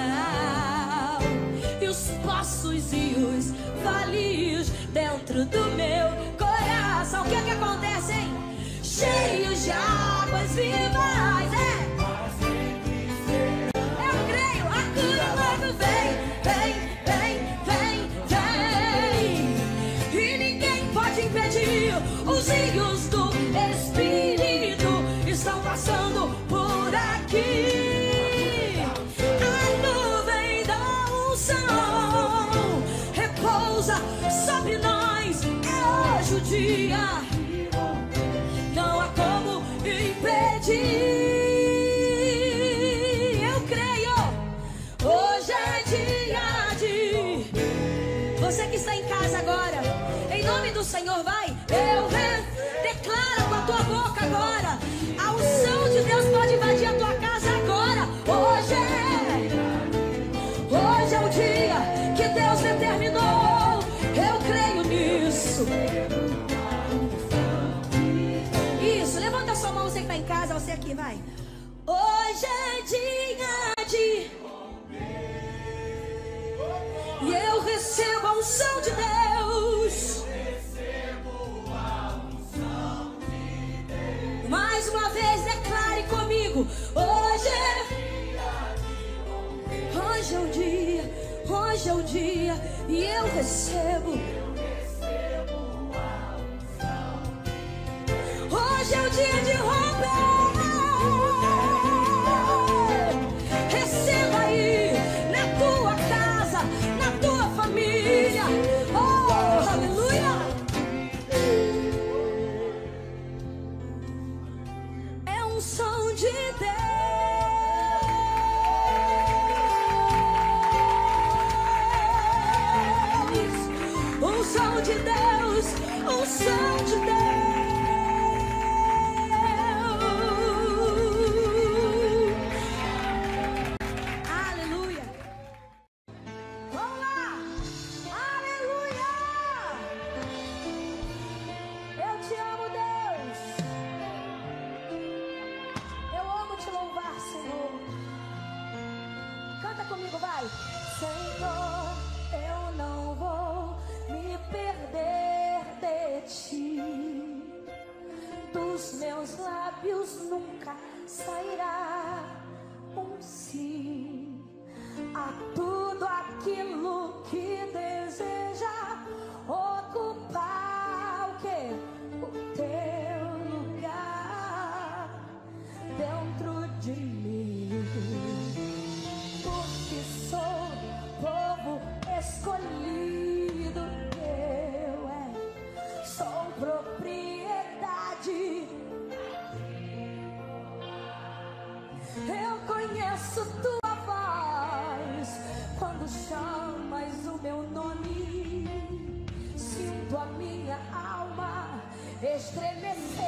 E os poços e os vales dentro do meu coração, o que é que acontece, hein? Cheios de águas vivas, eu creio, a cura logo vem, vem, vem, vem, vem. E ninguém pode impedir, os rios do Espírito estão passando por aqui. A nuvem da unção repousa sobre nós. É hoje o dia, não há como impedir. Eu creio, hoje é dia de... Você que está em casa agora, em nome do Senhor, vai. Eu declaro com a tua boca agora. A unção de Deus pode invadir a tua casa agora. Hoje é o dia que Deus determinou. Eu creio nisso. Isso, levanta a sua mão, você que está em casa, você aqui, vai. Hoje é dia de... E eu recebo a unção de Deus. Mais uma vez, declare comigo. Hoje é o dia, hoje é o dia. E eu recebo. Hoje é o dia de romper. Receba aí, na tua casa, na tua família. Oh, aleluia. É um som de Deus. Um som de Deus. Um som de Deus. Senhor, eu não vou me perder de ti. Dos meus lábios nunca sairá um sim a tudo aquilo que deseja ocupar o quê? O teu lugar dentro de mim, porque sou povo escolhido teu, sou propriedade. Eu conheço tua voz quando chamas o meu nome. Sinto a minha alma estremecer.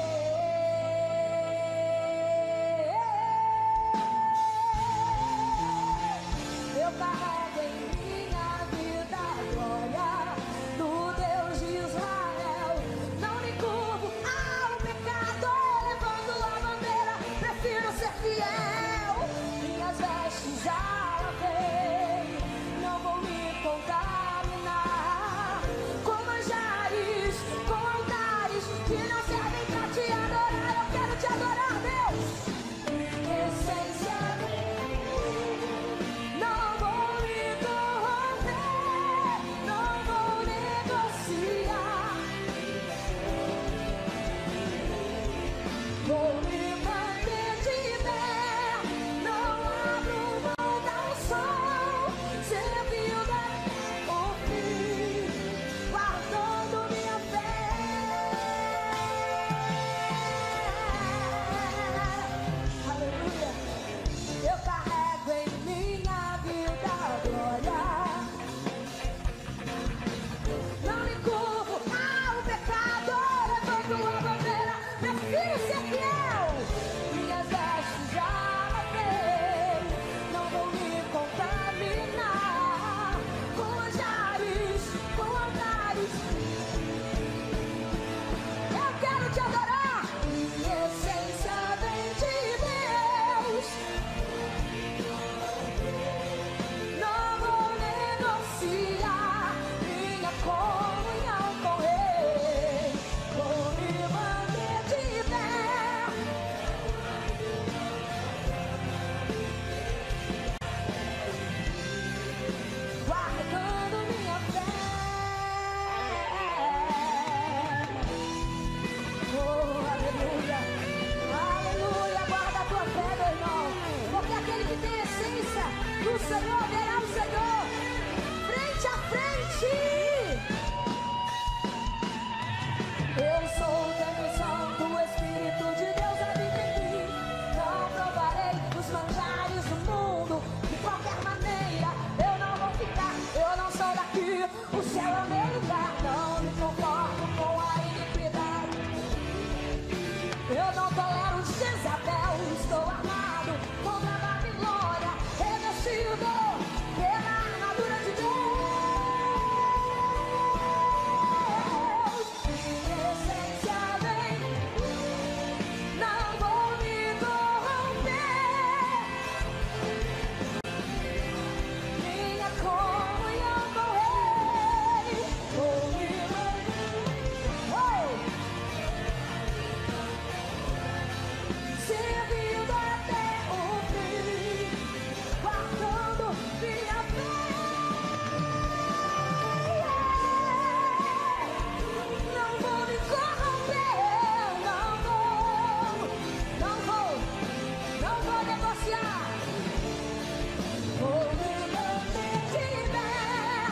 Eu carrego em minha vida a glória do Deus de Israel. Não me curvo ao pecado, levando a bandeira, prefiro ser fiel. Minhas vestes já lavei, não vou me contaminar com manjares, com altares que não servem pra te adorar. Eu quero te adorar, Deus. Essência, não vou me corromper, não vou negociar. Vou me manter de pé, não abro mão da unção, servindo até o fim, guardando minha fé. Aleluia. Eu carrego em minha vida a glória. Não me curvo ao pecado, levanto a bandeira, prefiro ser fiel. Minhas vestes já lavei, não vou me contaminar com manjares, com altares. Eu quero te adorar. Essência vem de Deus, não vou negociar minha comunhão com Ele. Vou me manter de pé, guardando minha fé. Oh, aleluia, aleluia. Guarda a tua fé, meu irmão, porque aquele que tem essência do Senhor verá o Senhor frente a frente. Eu sou o templo santo, o Espírito de Deus habita em mim. Não provarei os manjares do mundo de qualquer maneira. Eu não vou ficar, eu não sou daqui, o céu é o meu lugar. Não me conformo com a iniquidade, eu não tolero Jezabel. Estou armado contra a Babilônia, revestido pela armadura de Deus. Essência vem, não vou me corromper. Minha comunhão com Ele, vou me servindo até o fim, guardando minha fé. Não vou me corromper, não vou negociar. Vou me manter de pé,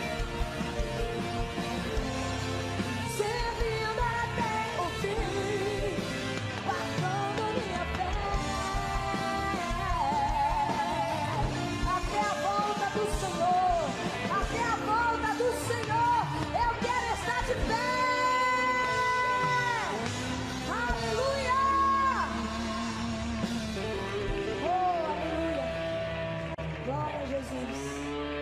servindo até o fim, guardando minha fé. Até a volta do Senhor, até a volta do Senhor, eu quero estar de pé. Aleluia. Oh, aleluia. Glória a Jesus.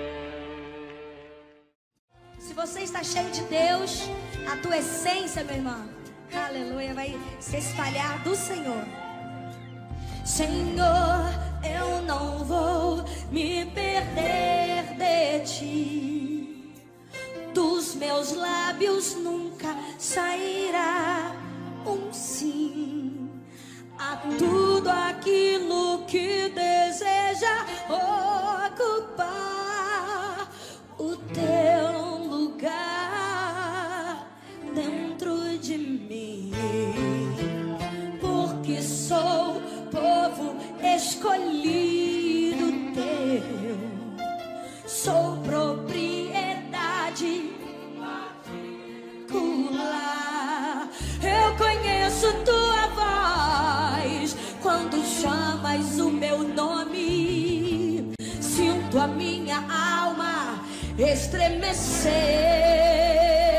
Se você está cheio de Deus, a tua essência, meu irmão, aleluia, vai se espalhar do Senhor. Senhor, eu não vou me perder de ti, dos meus lábios nunca sairá um sim a tudo aquilo que deseja ocupar o teu lugar dentro de mim, porque sou povo escolhido teu, sou propriedade particular. Eu conheço tua voz quando chamas o meu nome, sinto a minha alma estremecer.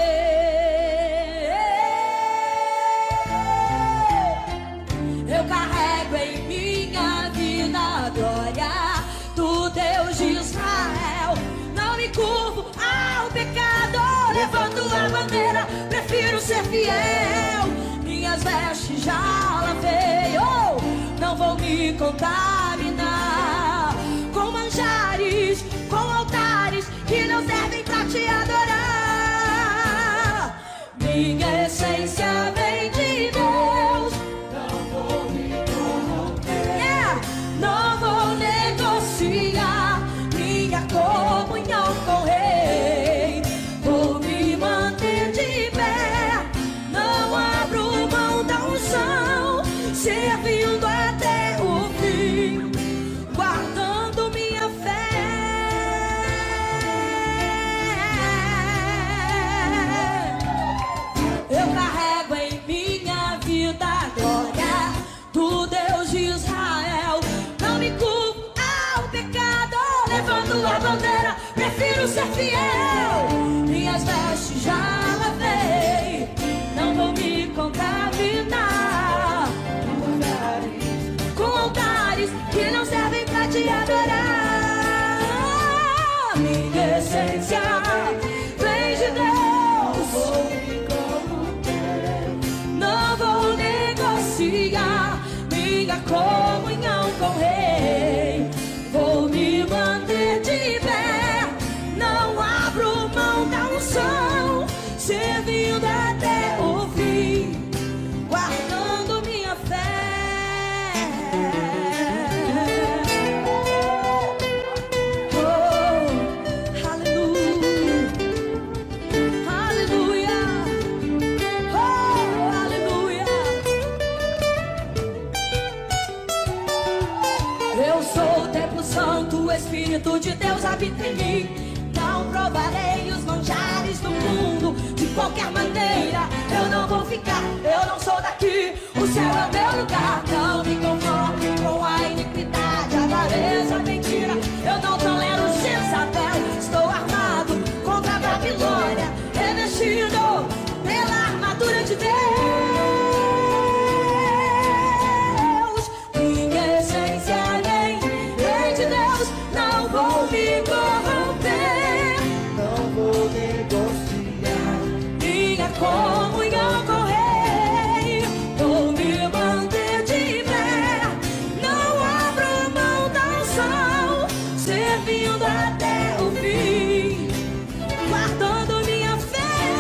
Eu carrego em minha vida a glória do Deus de Israel. Não me curvo ao pecado, levanto a bandeira, prefiro ser fiel. Minhas vestes já lavei, não vou me contaminar com manjares, com altares que não servem pra te adorar. Minha essência vem de Deus, não vou me corromper, não vou negociar minha comunhão com o Rei. Vou me manter de pé, não abro mão da unção, servindo até o fim, guardando minha fé. Eu carrego em minha vida a glória do Deus de Israel. Não me culpo ao pecado, levanto a bandeira, prefiro ser fiel. Minhas vestes já lavei, não vou me contaminar com altares que não servem pra te adorar. Minha essência vem de Deus, não vou negociar minha comunhão com o Rei. Vou me manter de pé, não abro mão da unção, servindo até o fim, guardando minha fé. Oh, aleluia, aleluia, oh, aleluia. Eu sou o templo santo, o Espírito de Deus habita em mim. Não provarei os manjares do mundo de qualquer maneira. Eu não vou ficar, eu não sou daqui, o céu é o meu lugar. Não me conforme com a iniquidade, a avareza, a mentira. Eu não tolero Jezabel. Estou armado contra a Babilônia, revestido pela armadura de Deus. Minha essência vem de Deus, não vou me corromper, não vou negociar minha comunhão com o Rei. Vou me manter de pé, não abro mão da unção, servindo até o fim, guardando minha fé.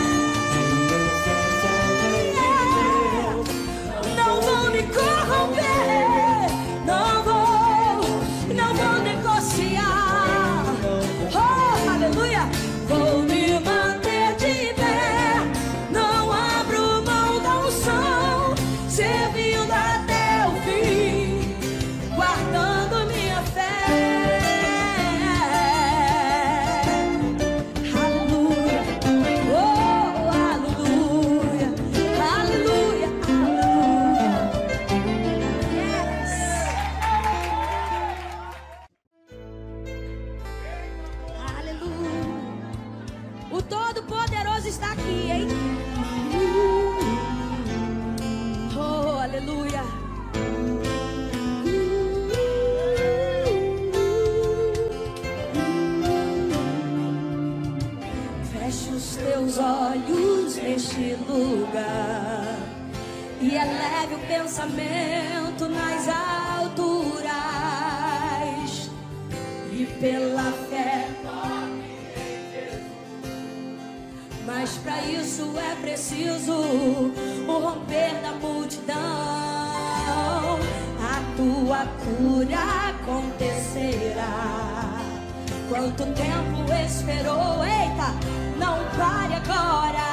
Não vou me corromper, não vou negociar. Oh, aleluia. Vou me manter de pé, não abro mão da unção, servindo até o fim, guardando minha fé. Aleluia, oh, aleluia, aleluia, aleluia. Yes. Aleluia. O Todo-Poderoso está aqui, hein? Oh, aleluia. Feche os teus olhos neste lugar e eleve o pensamento nas alturas, e pela fé isso é preciso o romper da multidão. A tua cura acontecerá. Quanto tempo esperou? Eita, não pare agora.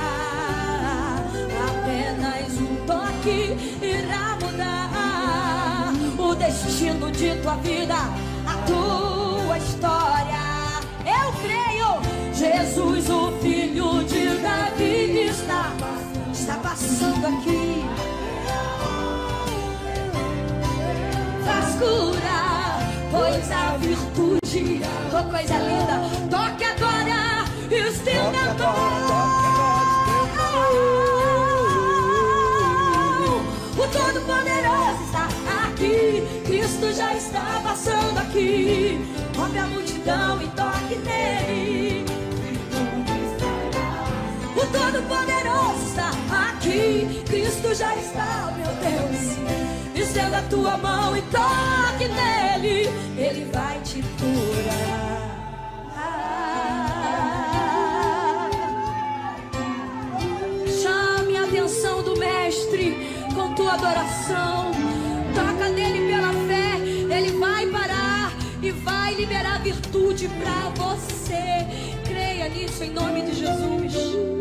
Apenas um toque irá mudar o destino de tua vida, a tua história. Eu creio, Jesus, o filho de Davi, está passando aqui. Faz cura, pois a virtude, oh coisa linda, toque agora e estenda a mão. O Todo-Poderoso está aqui, Cristo já está passando aqui. Rompe a multidão e toque nele. O Todo-Poderoso está aqui, Cristo já está, meu Deus. Estenda a tua mão e toque nele, ele vai te curar. Chame a atenção do Mestre com tua adoração. Toca nele pela fé, ele vai parar e vai liberar virtude pra você. Creia nisso em nome de Jesus.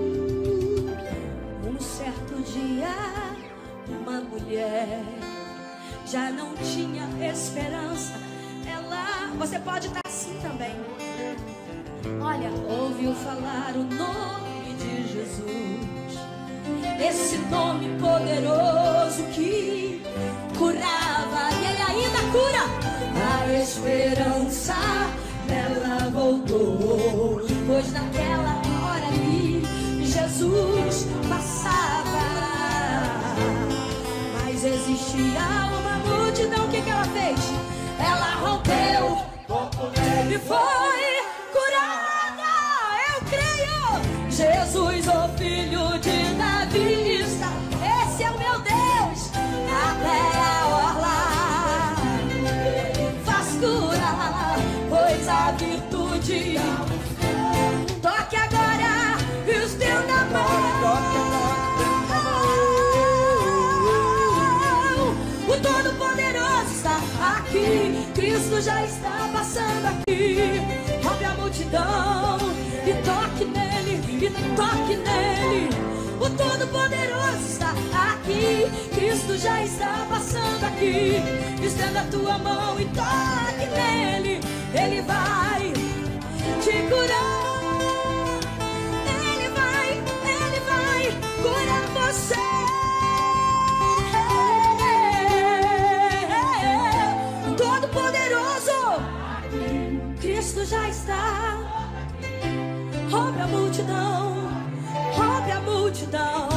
Um certo dia, uma mulher já não tinha esperança. Você pode estar assim também. Olha, ouviu falar o nome de Jesus, esse nome poderoso que curava, e ele ainda cura. A esperança dela voltou, pois naquela hora ali Jesus passava. Mas existia uma multidão, o que ela fez? Ela rompeu e foi curada. Eu creio, Jesus, o filho de Davi, está. Esse é o meu Deus, até a orla faz cura, pois a virtude. Toque agora e estenda a mão. O Todo-Poderoso está aqui, Cristo já está passando aqui. Rompe a multidão e toque nele, e toque nele. O Todo-Poderoso está aqui, Cristo já está passando aqui. Estenda a tua mão e toque nele, ele vai te curar. Ele vai curar você. Todo-Poderoso, Cristo já está. Rompe a multidão, rompe a multidão.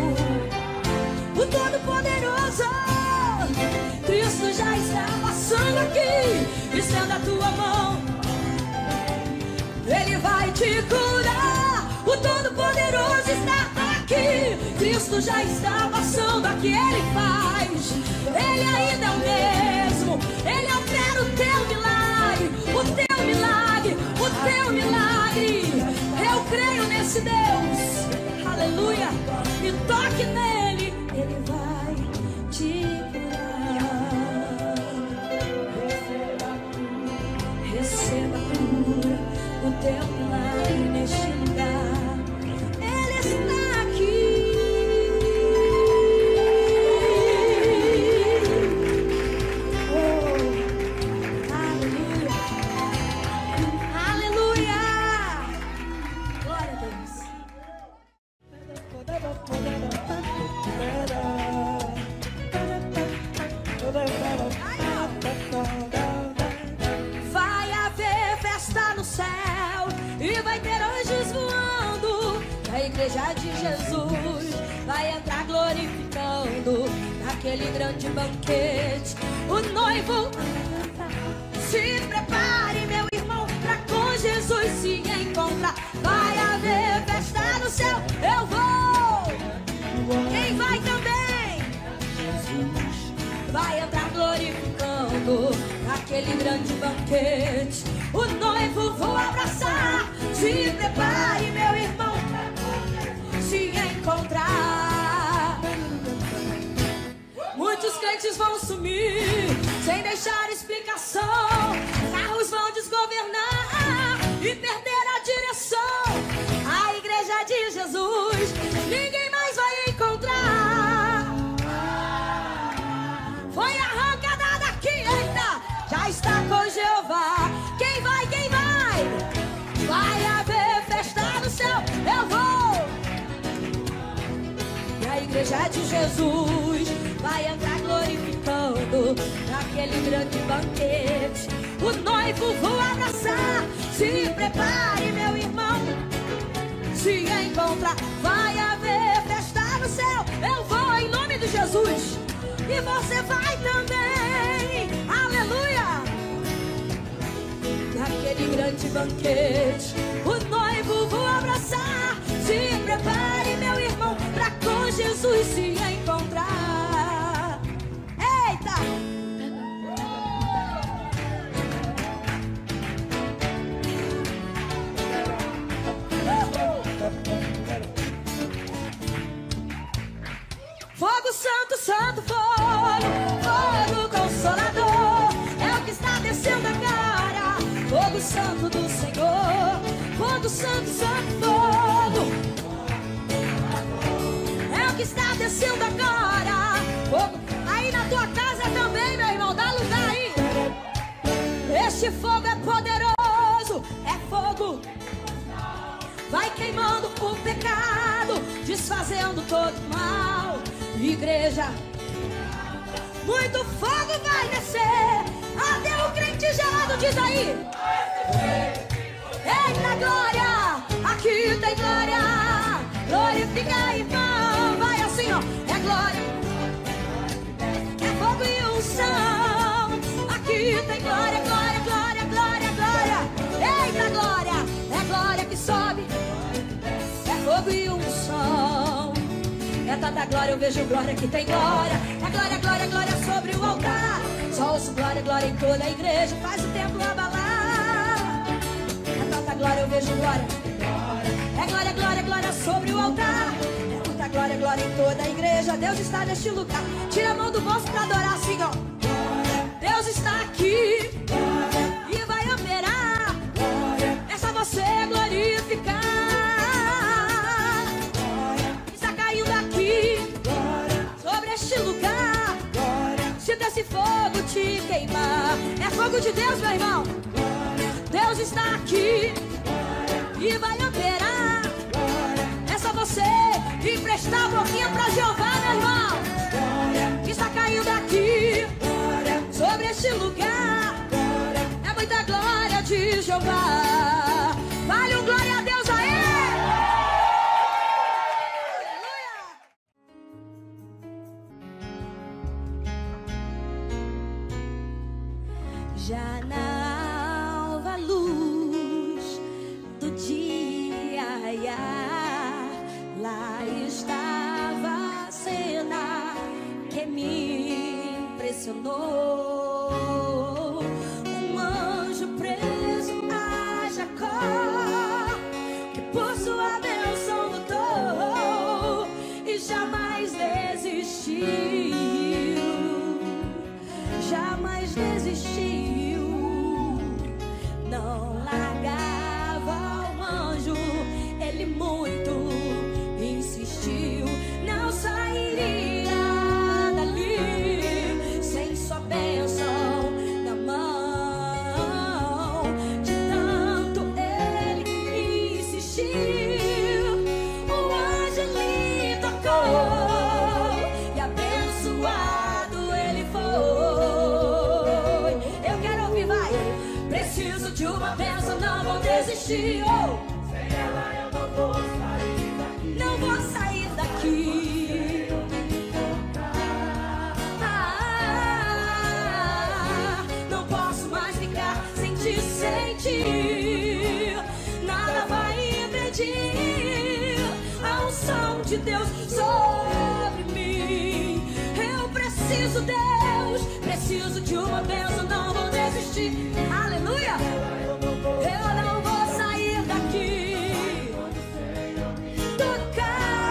O Todo-Poderoso, Cristo já está passando aqui. Estenda a tua mão, ele vai te curar. O Todo-Poderoso está aqui, Cristo já está passando aqui. Ele faz, ele ainda é o mesmo. Ele opera o teu milagre, o teu milagre, o teu milagre. Eu creio nesse Deus, aleluia. E toque nele, ele vai te curar. Receba a cura, o teu milagre neste lugar. Ele está aqui. Vai haver festa no céu e vai ter anjos voando. A igreja de Jesus vai entrar glorificando naquele grande banquete. O noivo se prepare, meu irmão, pra com Jesus se encontrar. Vai haver festa no céu, eu vou. Quem vai também? Jesus vai entrar glorificando aquele grande banquete. O noivo vou abraçar. Se prepare, meu irmão. se encontrar. Muitos crentes vão sumir sem deixar explicação. Carros vão desgovernar e perder a direção. A igreja de Jesus ninguém mais vai encontrar. Foi arrancada daqui, eita, já está com Jeová. Quem vai, quem vai? Vai haver festa no céu, eu vou. E a igreja de Jesus vai entrar glorificando naquele grande banquete. O noivo vou abraçar. Se prepare, meu irmão, se encontrar. Vai haver festa no céu, eu vou em nome de Jesus. E você vai também, aleluia. Naquele grande banquete, o noivo vou abraçar. Se prepare, meu irmão, pra com Jesus se encontrar. Eita! Fogo santo, santo fogo, fogo consolador, é o que está descendo agora. Fogo santo do Senhor, fogo santo, santo fogo, é o que está descendo agora. Fogo, aí na tua casa também, meu irmão, dá lugar aí. Este fogo é poderoso, é fogo, vai queimando o pecado, desfazendo todo mal. Igreja, muito fogo vai descer até o crente gelado, diz aí. Eita glória, aqui tem glória, glorifica irmão, vai assim ó, é glória, é fogo e unção, aqui tem glória, glória, glória, glória, glória. Eita glória, é glória que sobe, é fogo e unção. É tanta glória, eu vejo glória que tem glória. É glória, glória, glória sobre o altar. Só ouço glória, glória em toda a igreja. Faz o templo abalar. É tanta glória, eu vejo glória. É glória, glória, glória sobre o altar. É tanta glória, glória em toda a igreja. Deus está neste lugar. Tira a mão do bolso pra adorar assim, ó. Deus está aqui e vai operar. É só você glorificar. Sobre este lugar, sinta esse fogo te queimar. É fogo de Deus, meu irmão. Deus está aqui e vai operar. É só você emprestar a boquinha pra Jeová, meu irmão. Que está caindo aqui sobre este lugar. É muita glória de Jeová. Vale um glória a Deus aí. Já na alva luz do dia, lá estava a cena que me impressionou. Um anjo preso a Jacó, que por sua bênção lutou e jamais desistiu. Jamais desistiu. Não largava o anjo, ele muito insistiu. Não sairia dali sem sua bênção na mão. De tanto ele insistiu, o anjo lhe tocou e abençoado ele foi. Eu quero ouvir, vai. Preciso de uma bênção, não vou desistir. Oh. Sem ela eu não vou sair daqui. Não vou sair daqui. Não posso mais ficar sem te sentir. Nada vai impedir a unção de Deus sobre mim. Eu preciso, Deus, preciso de uma bênção, não vou desistir. Aleluia! Eu não vou sair daqui. Tocar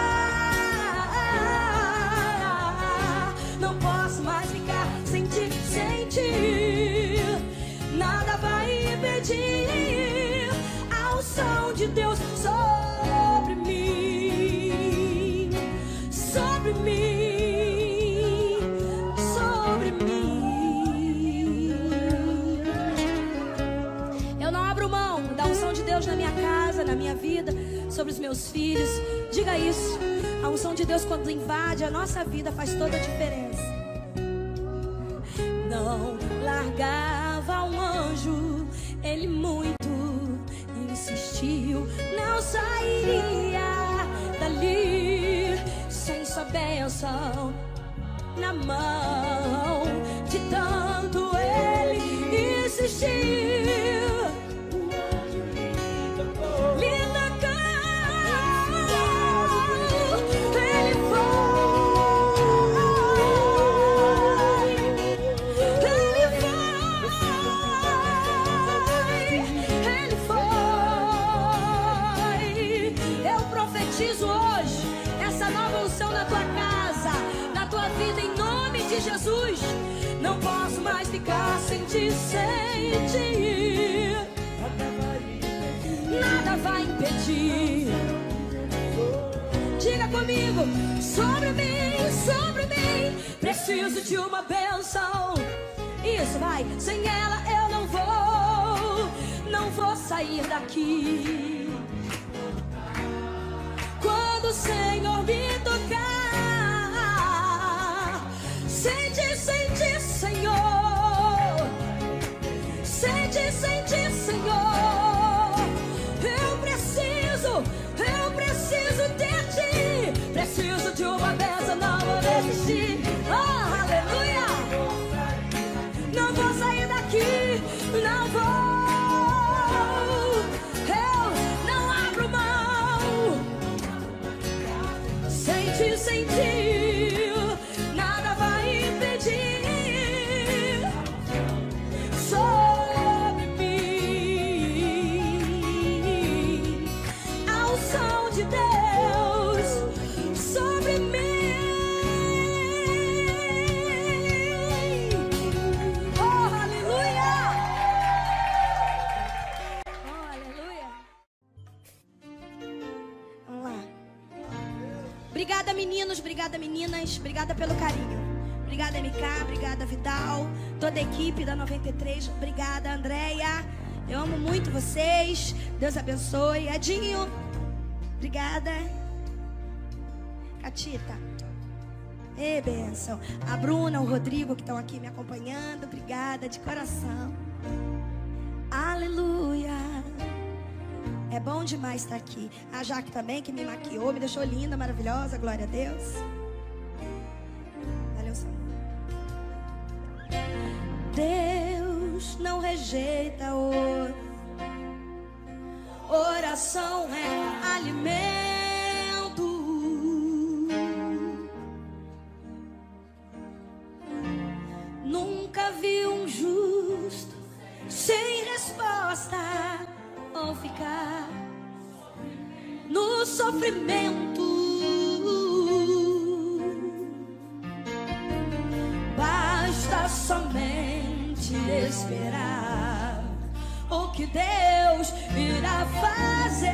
na minha vida, sobre os meus filhos. Diga isso. A unção de Deus, quando invade a nossa vida, faz toda a diferença. Não largava um anjo, ele muito insistiu, não sairia dali sem sua bênção na mão. De tanto ele insistiu, me tocou, ele foi. Eu profetizo hoje essa nova unção na tua casa, na tua vida, em nome de Jesus. Não posso mais ficar sem ti, sem ti. Nada vai impedir. Diga comigo, sobre mim, preciso de uma bênção. Isso, vai, sem ela eu não vou sair daqui. Quando o Senhor me tocar, sente, Senhor. Sente, Senhor. Eu preciso de ti. Preciso de uma bênção, não vou desistir. Oh, aleluia. Não vou sair daqui, não vou. Eu não abro mão. Sem ti, nada vai impedir. Sobre mim, a unção de Deus sobre mim. Oh, aleluia! Oh, aleluia! Vamos lá. Obrigada, meninos, obrigada, meninas, obrigada pelo carinho. Obrigada, MK, obrigada, Vidal, toda a equipe da 93, obrigada, Andréia. Eu amo muito vocês. Deus abençoe. Edinho, obrigada. Catita, e bênção. A Bruna, o Rodrigo, que estão aqui me acompanhando, obrigada de coração. Aleluia. É bom demais estar aqui. A Jaque também, que me maquiou, me deixou linda, maravilhosa, glória a Deus. Valeu, Senhor. Deus não rejeita oração, é alimento. Nunca vi um justo sem resposta ou ficar no sofrimento. Basta somente esperar o que Deus irá fazer.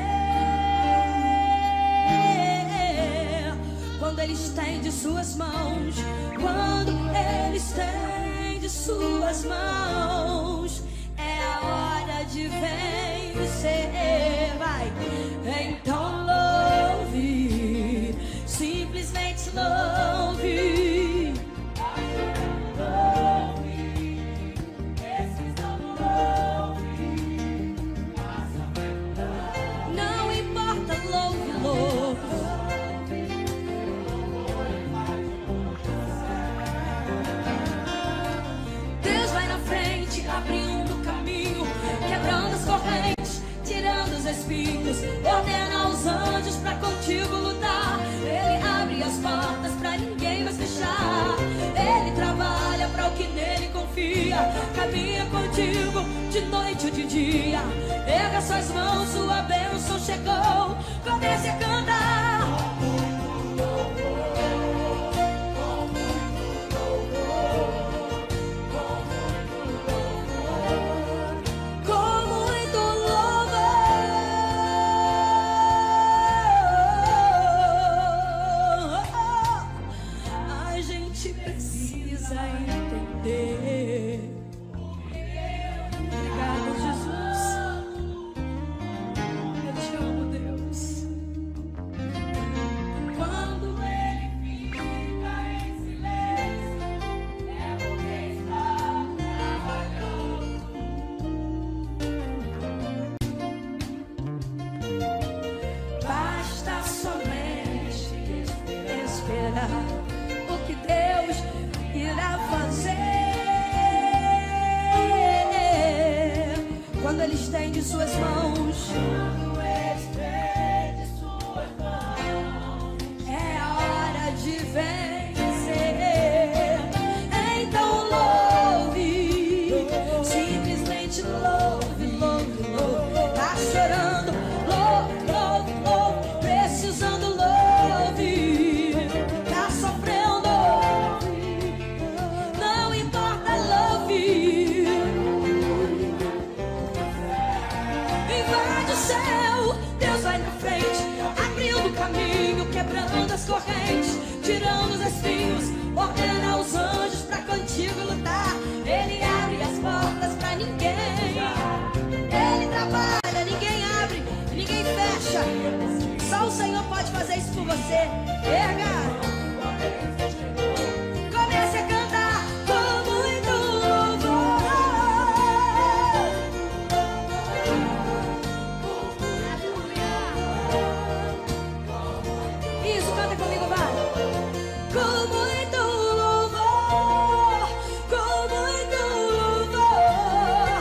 Quando Ele estende suas mãos, quando Ele estende suas mãos, é a hora de vencer. Vai, então louve, simplesmente louve. Não importa, louve, louve. Deus vai na frente, abrindo o caminho, quebrando as correntes, tirando os espinhos, ordena aos anjos pra contigo lutar. Ele abre as portas pra ninguém mais fechar. Ele trabalha pra o que nele confia, caminha contigo de noite ou de dia. Erga suas mãos, sua bênção chegou. Comece a cantar. Obrigada, Jesus. Eu te amo. Ele estende suas mãos. É a hora de vencer. Então louve, simplesmente louve, louve, louve. Tá chorando, louve, louve, louve. Precisando, louve. Tá sofrendo, não importa, louve. Invade o céu, Deus vai na frente, abrindo o caminho, quebrando as correntes, tirando os espinhos, ordena os anjos pra contigo lutar. Ele abre as portas pra ninguém, Ele trabalha, ninguém abre, ninguém fecha. Só o Senhor pode fazer isso por você. Erga, comece a cantar com muito louvor. Isso, canta comigo, vai. Com muito louvor, com muito louvor.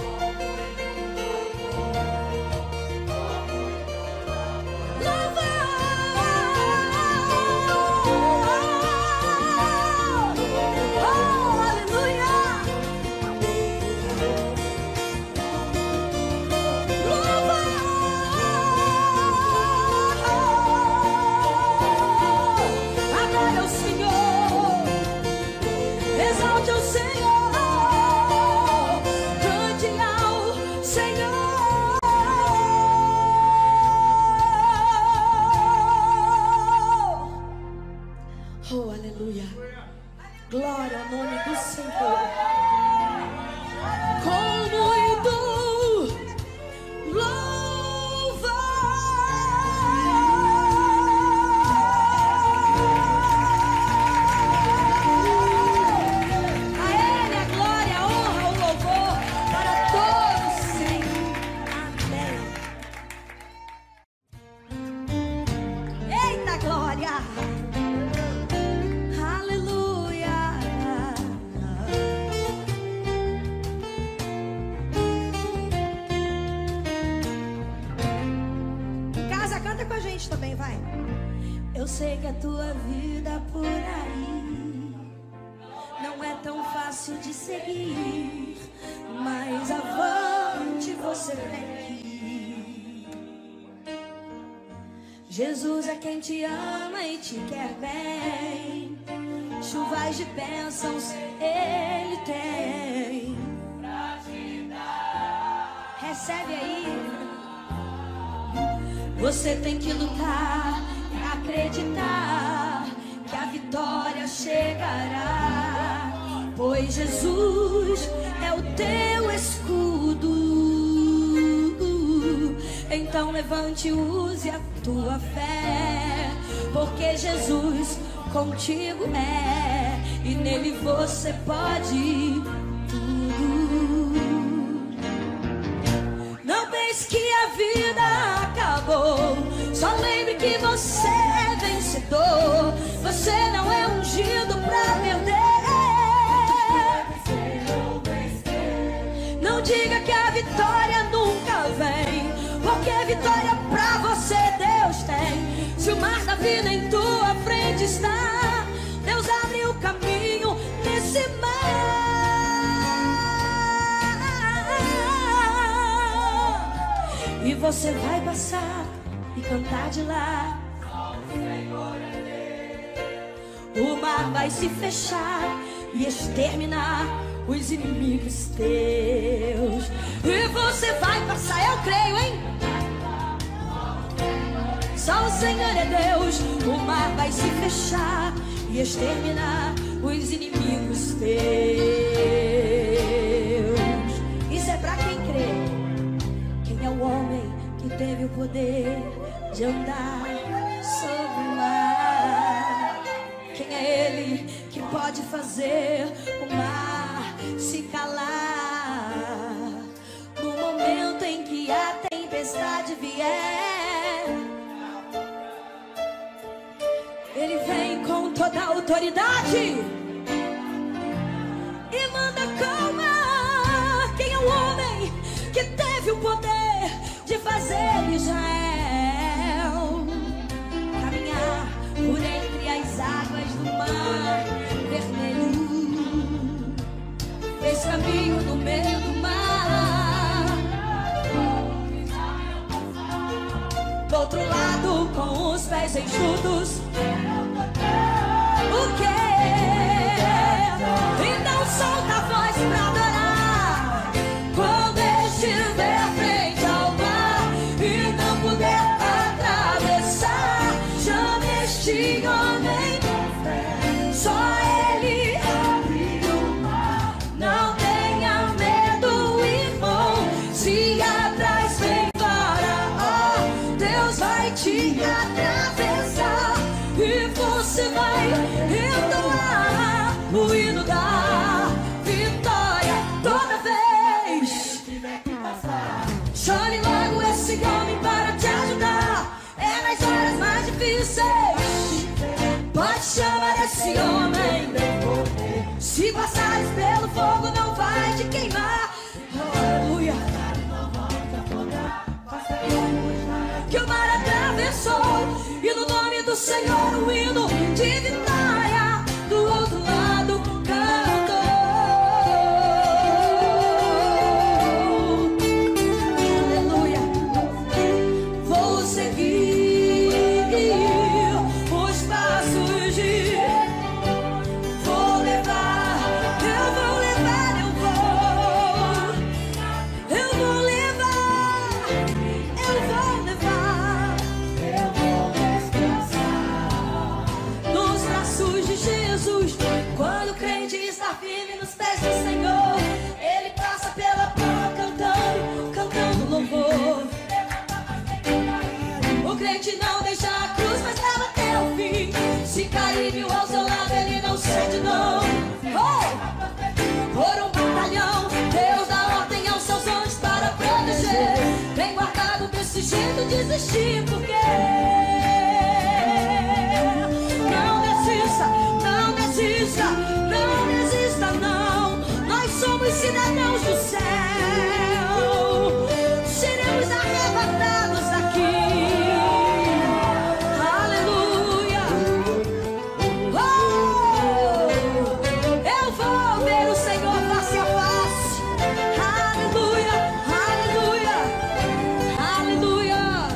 Louvor, oh, aleluia. Adore ao Senhor, exalte ao Senhor, cante ao Senhor. Oh, aleluia. Glória ao nome do Senhor. Com muito a Ele a glória, a honra, o louvor para todos sempre. Amém. Eita glória. Aleluia. Em casa, canta com a gente também, vai. Eu sei que a tua vida por aí não é tão fácil de seguir, mas avante você tem que ir. Jesus é quem te ama e te quer bem. Chuvas de bênçãos Ele tem. Recebe aí. Você tem que lutar e acreditar que a vitória chegará, pois Jesus é o teu escudo. Então levante e use a tua fé, porque Jesus contigo é, e nele você pode tudo. Não pense que a vida acabou, só lembre que você é vencedor. Você não é ungido pra perder. Não diga que a vitória nunca vem, porque vitória pra você Deus tem. Se o mar da vida em tua frente está, Deus abre o caminho nesse mar. E você vai passar e cantar de lá. O mar vai se fechar e exterminar os inimigos teus. E você vai passar, eu creio, hein? Só o Senhor é Deus. O mar vai se fechar e exterminar os inimigos teus. Isso é pra quem crê. Quem é o homem que teve o poder de andar sobre o mar? Quem é ele que pode fazer o mar se calar no momento em que a tempestade vier? Ele vem com toda a autoridade e manda calma. Quem é o homem que teve pés enxutos. O quê? Então solta a voz pra adorar. Quando estiver frente ao mar e não puder atravessar, chame este homem. Só ele abre o mar. Não tenha medo, irmão. Se atrás vem vara, Deus vai te atravessar e você vai entoar o hino da vitória toda vez. Chame logo esse homem para te ajudar. É nas horas mais difíceis. Pode chamar esse homem. Se passares pelo fogo, não vai te queimar. Aleluia. Que o mar atravessou e no nome do Senhor o hino de vitória do outro lado cantou. Aleluia. Vou seguir os passos de... Vou levar, eu vou levar, eu vou levar, eu vou levar, eu vou descansar nos braços de Jesus. Quando o crente está firme nos pés do Senhor, ele passa pela prova cantando louvor. O crente não deixa a cruz, mas leva até o fim. Se cair mil ao seu lado, ele não cede não. Por um batalhão, Deus dá ordem aos seus anjos para proteger. Bem guardado desse jeito, desistir porque não desista, não desista, não desista não. Nós somos cidadãos do céu, seremos arrebatados daqui. Aleluia. Eu vou ver o Senhor face a face. Aleluia, aleluia, aleluia.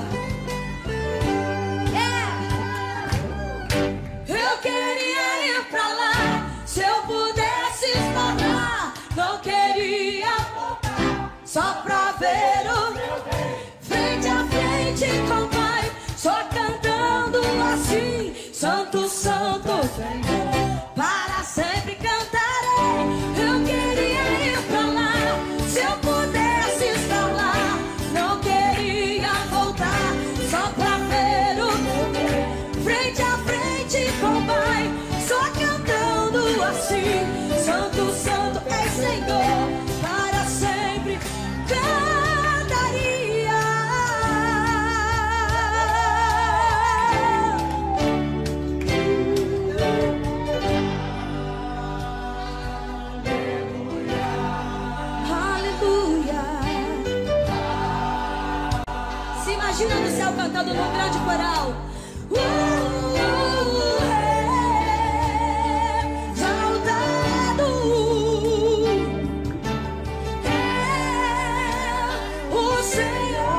Eu queria ir pra lá, se eu pudesse estar lá. Não queria voltar, só pra ver o frente a frente com o Pai, só cantando assim: Santo, Santo, para sempre cantarei. Eu queria ir pra lá, se eu pudesse estar lá. Não queria voltar, só pra ver o frente a frente com o Pai, só cantando assim: Santo, Santo é Senhor, para sempre cantaria. Aleluia. Se imagina no céu cantando num grande coral. Saudado é o Senhor.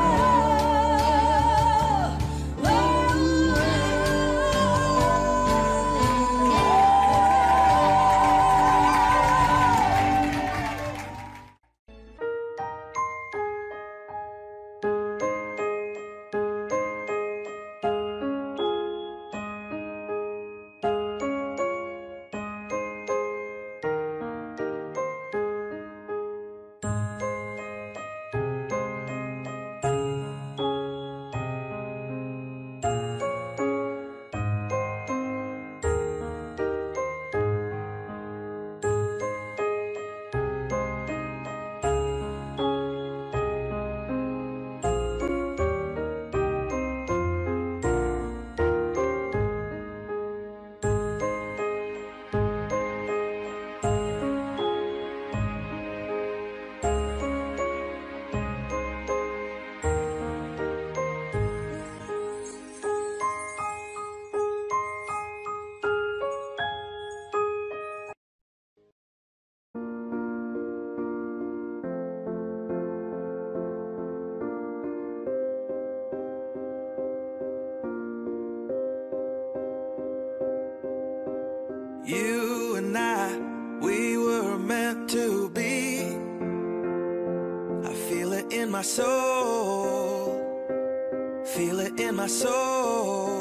it in my soul, feel it in my soul.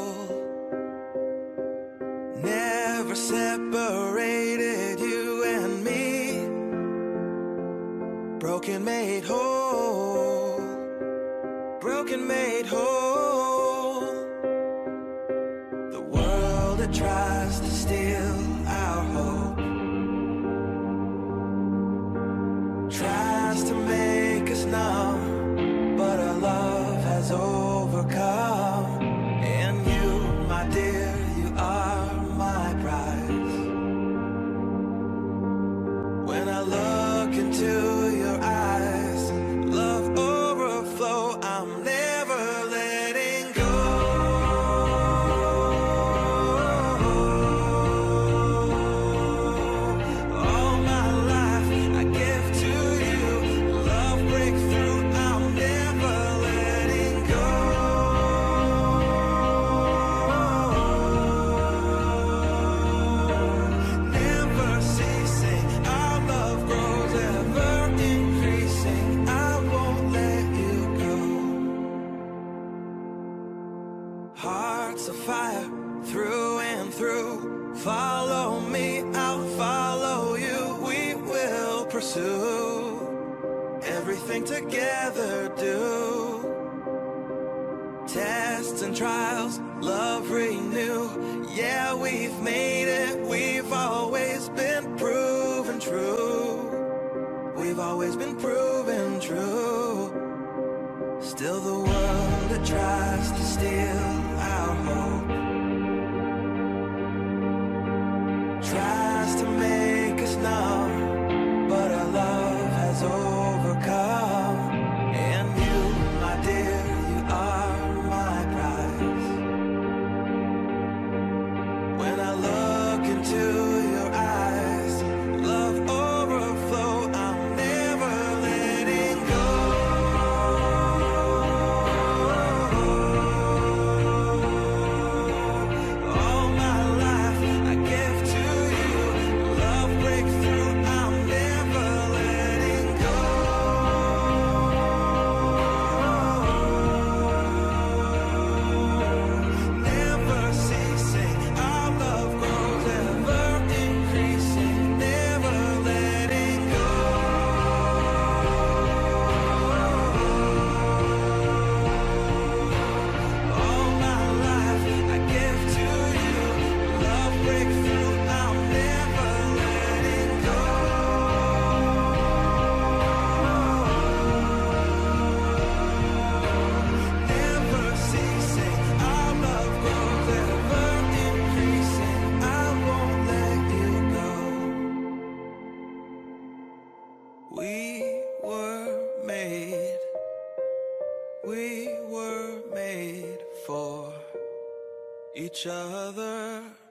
Never separated you and me. Broken made whole, broken made whole. The world that tries to steal our hope tries to make us numb, but our love has overcome. And you, my dear, you are my prize. When I look into your eyes, love overflow, I'm never letting go. All my life I give to you, love breakthrough, I'm never letting go. Never ceasing, our love grows, ever increasing, I won't let you go. Hearts of fire, through and through. Follow me, I'll follow you. We will pursue everything together, do. Tests and trials, love renew. Yeah, we've made it, we've always been proven true. We've always been proven true. Still the world that tries to steal our hope tries to make us numb, but our love has overcome. And you, my dear, you are my prize. When I look into your eyes, love overflow, I'm never letting go. All my life I give to you, love breakthrough, I'm never letting go. Never ceasing, our love grows, ever increasing, never letting go. All my life I give to you, love breakthrough, I'm never letting go. Never ceasing, our love grows, ever increasing, I won't let you go. We were made for each other.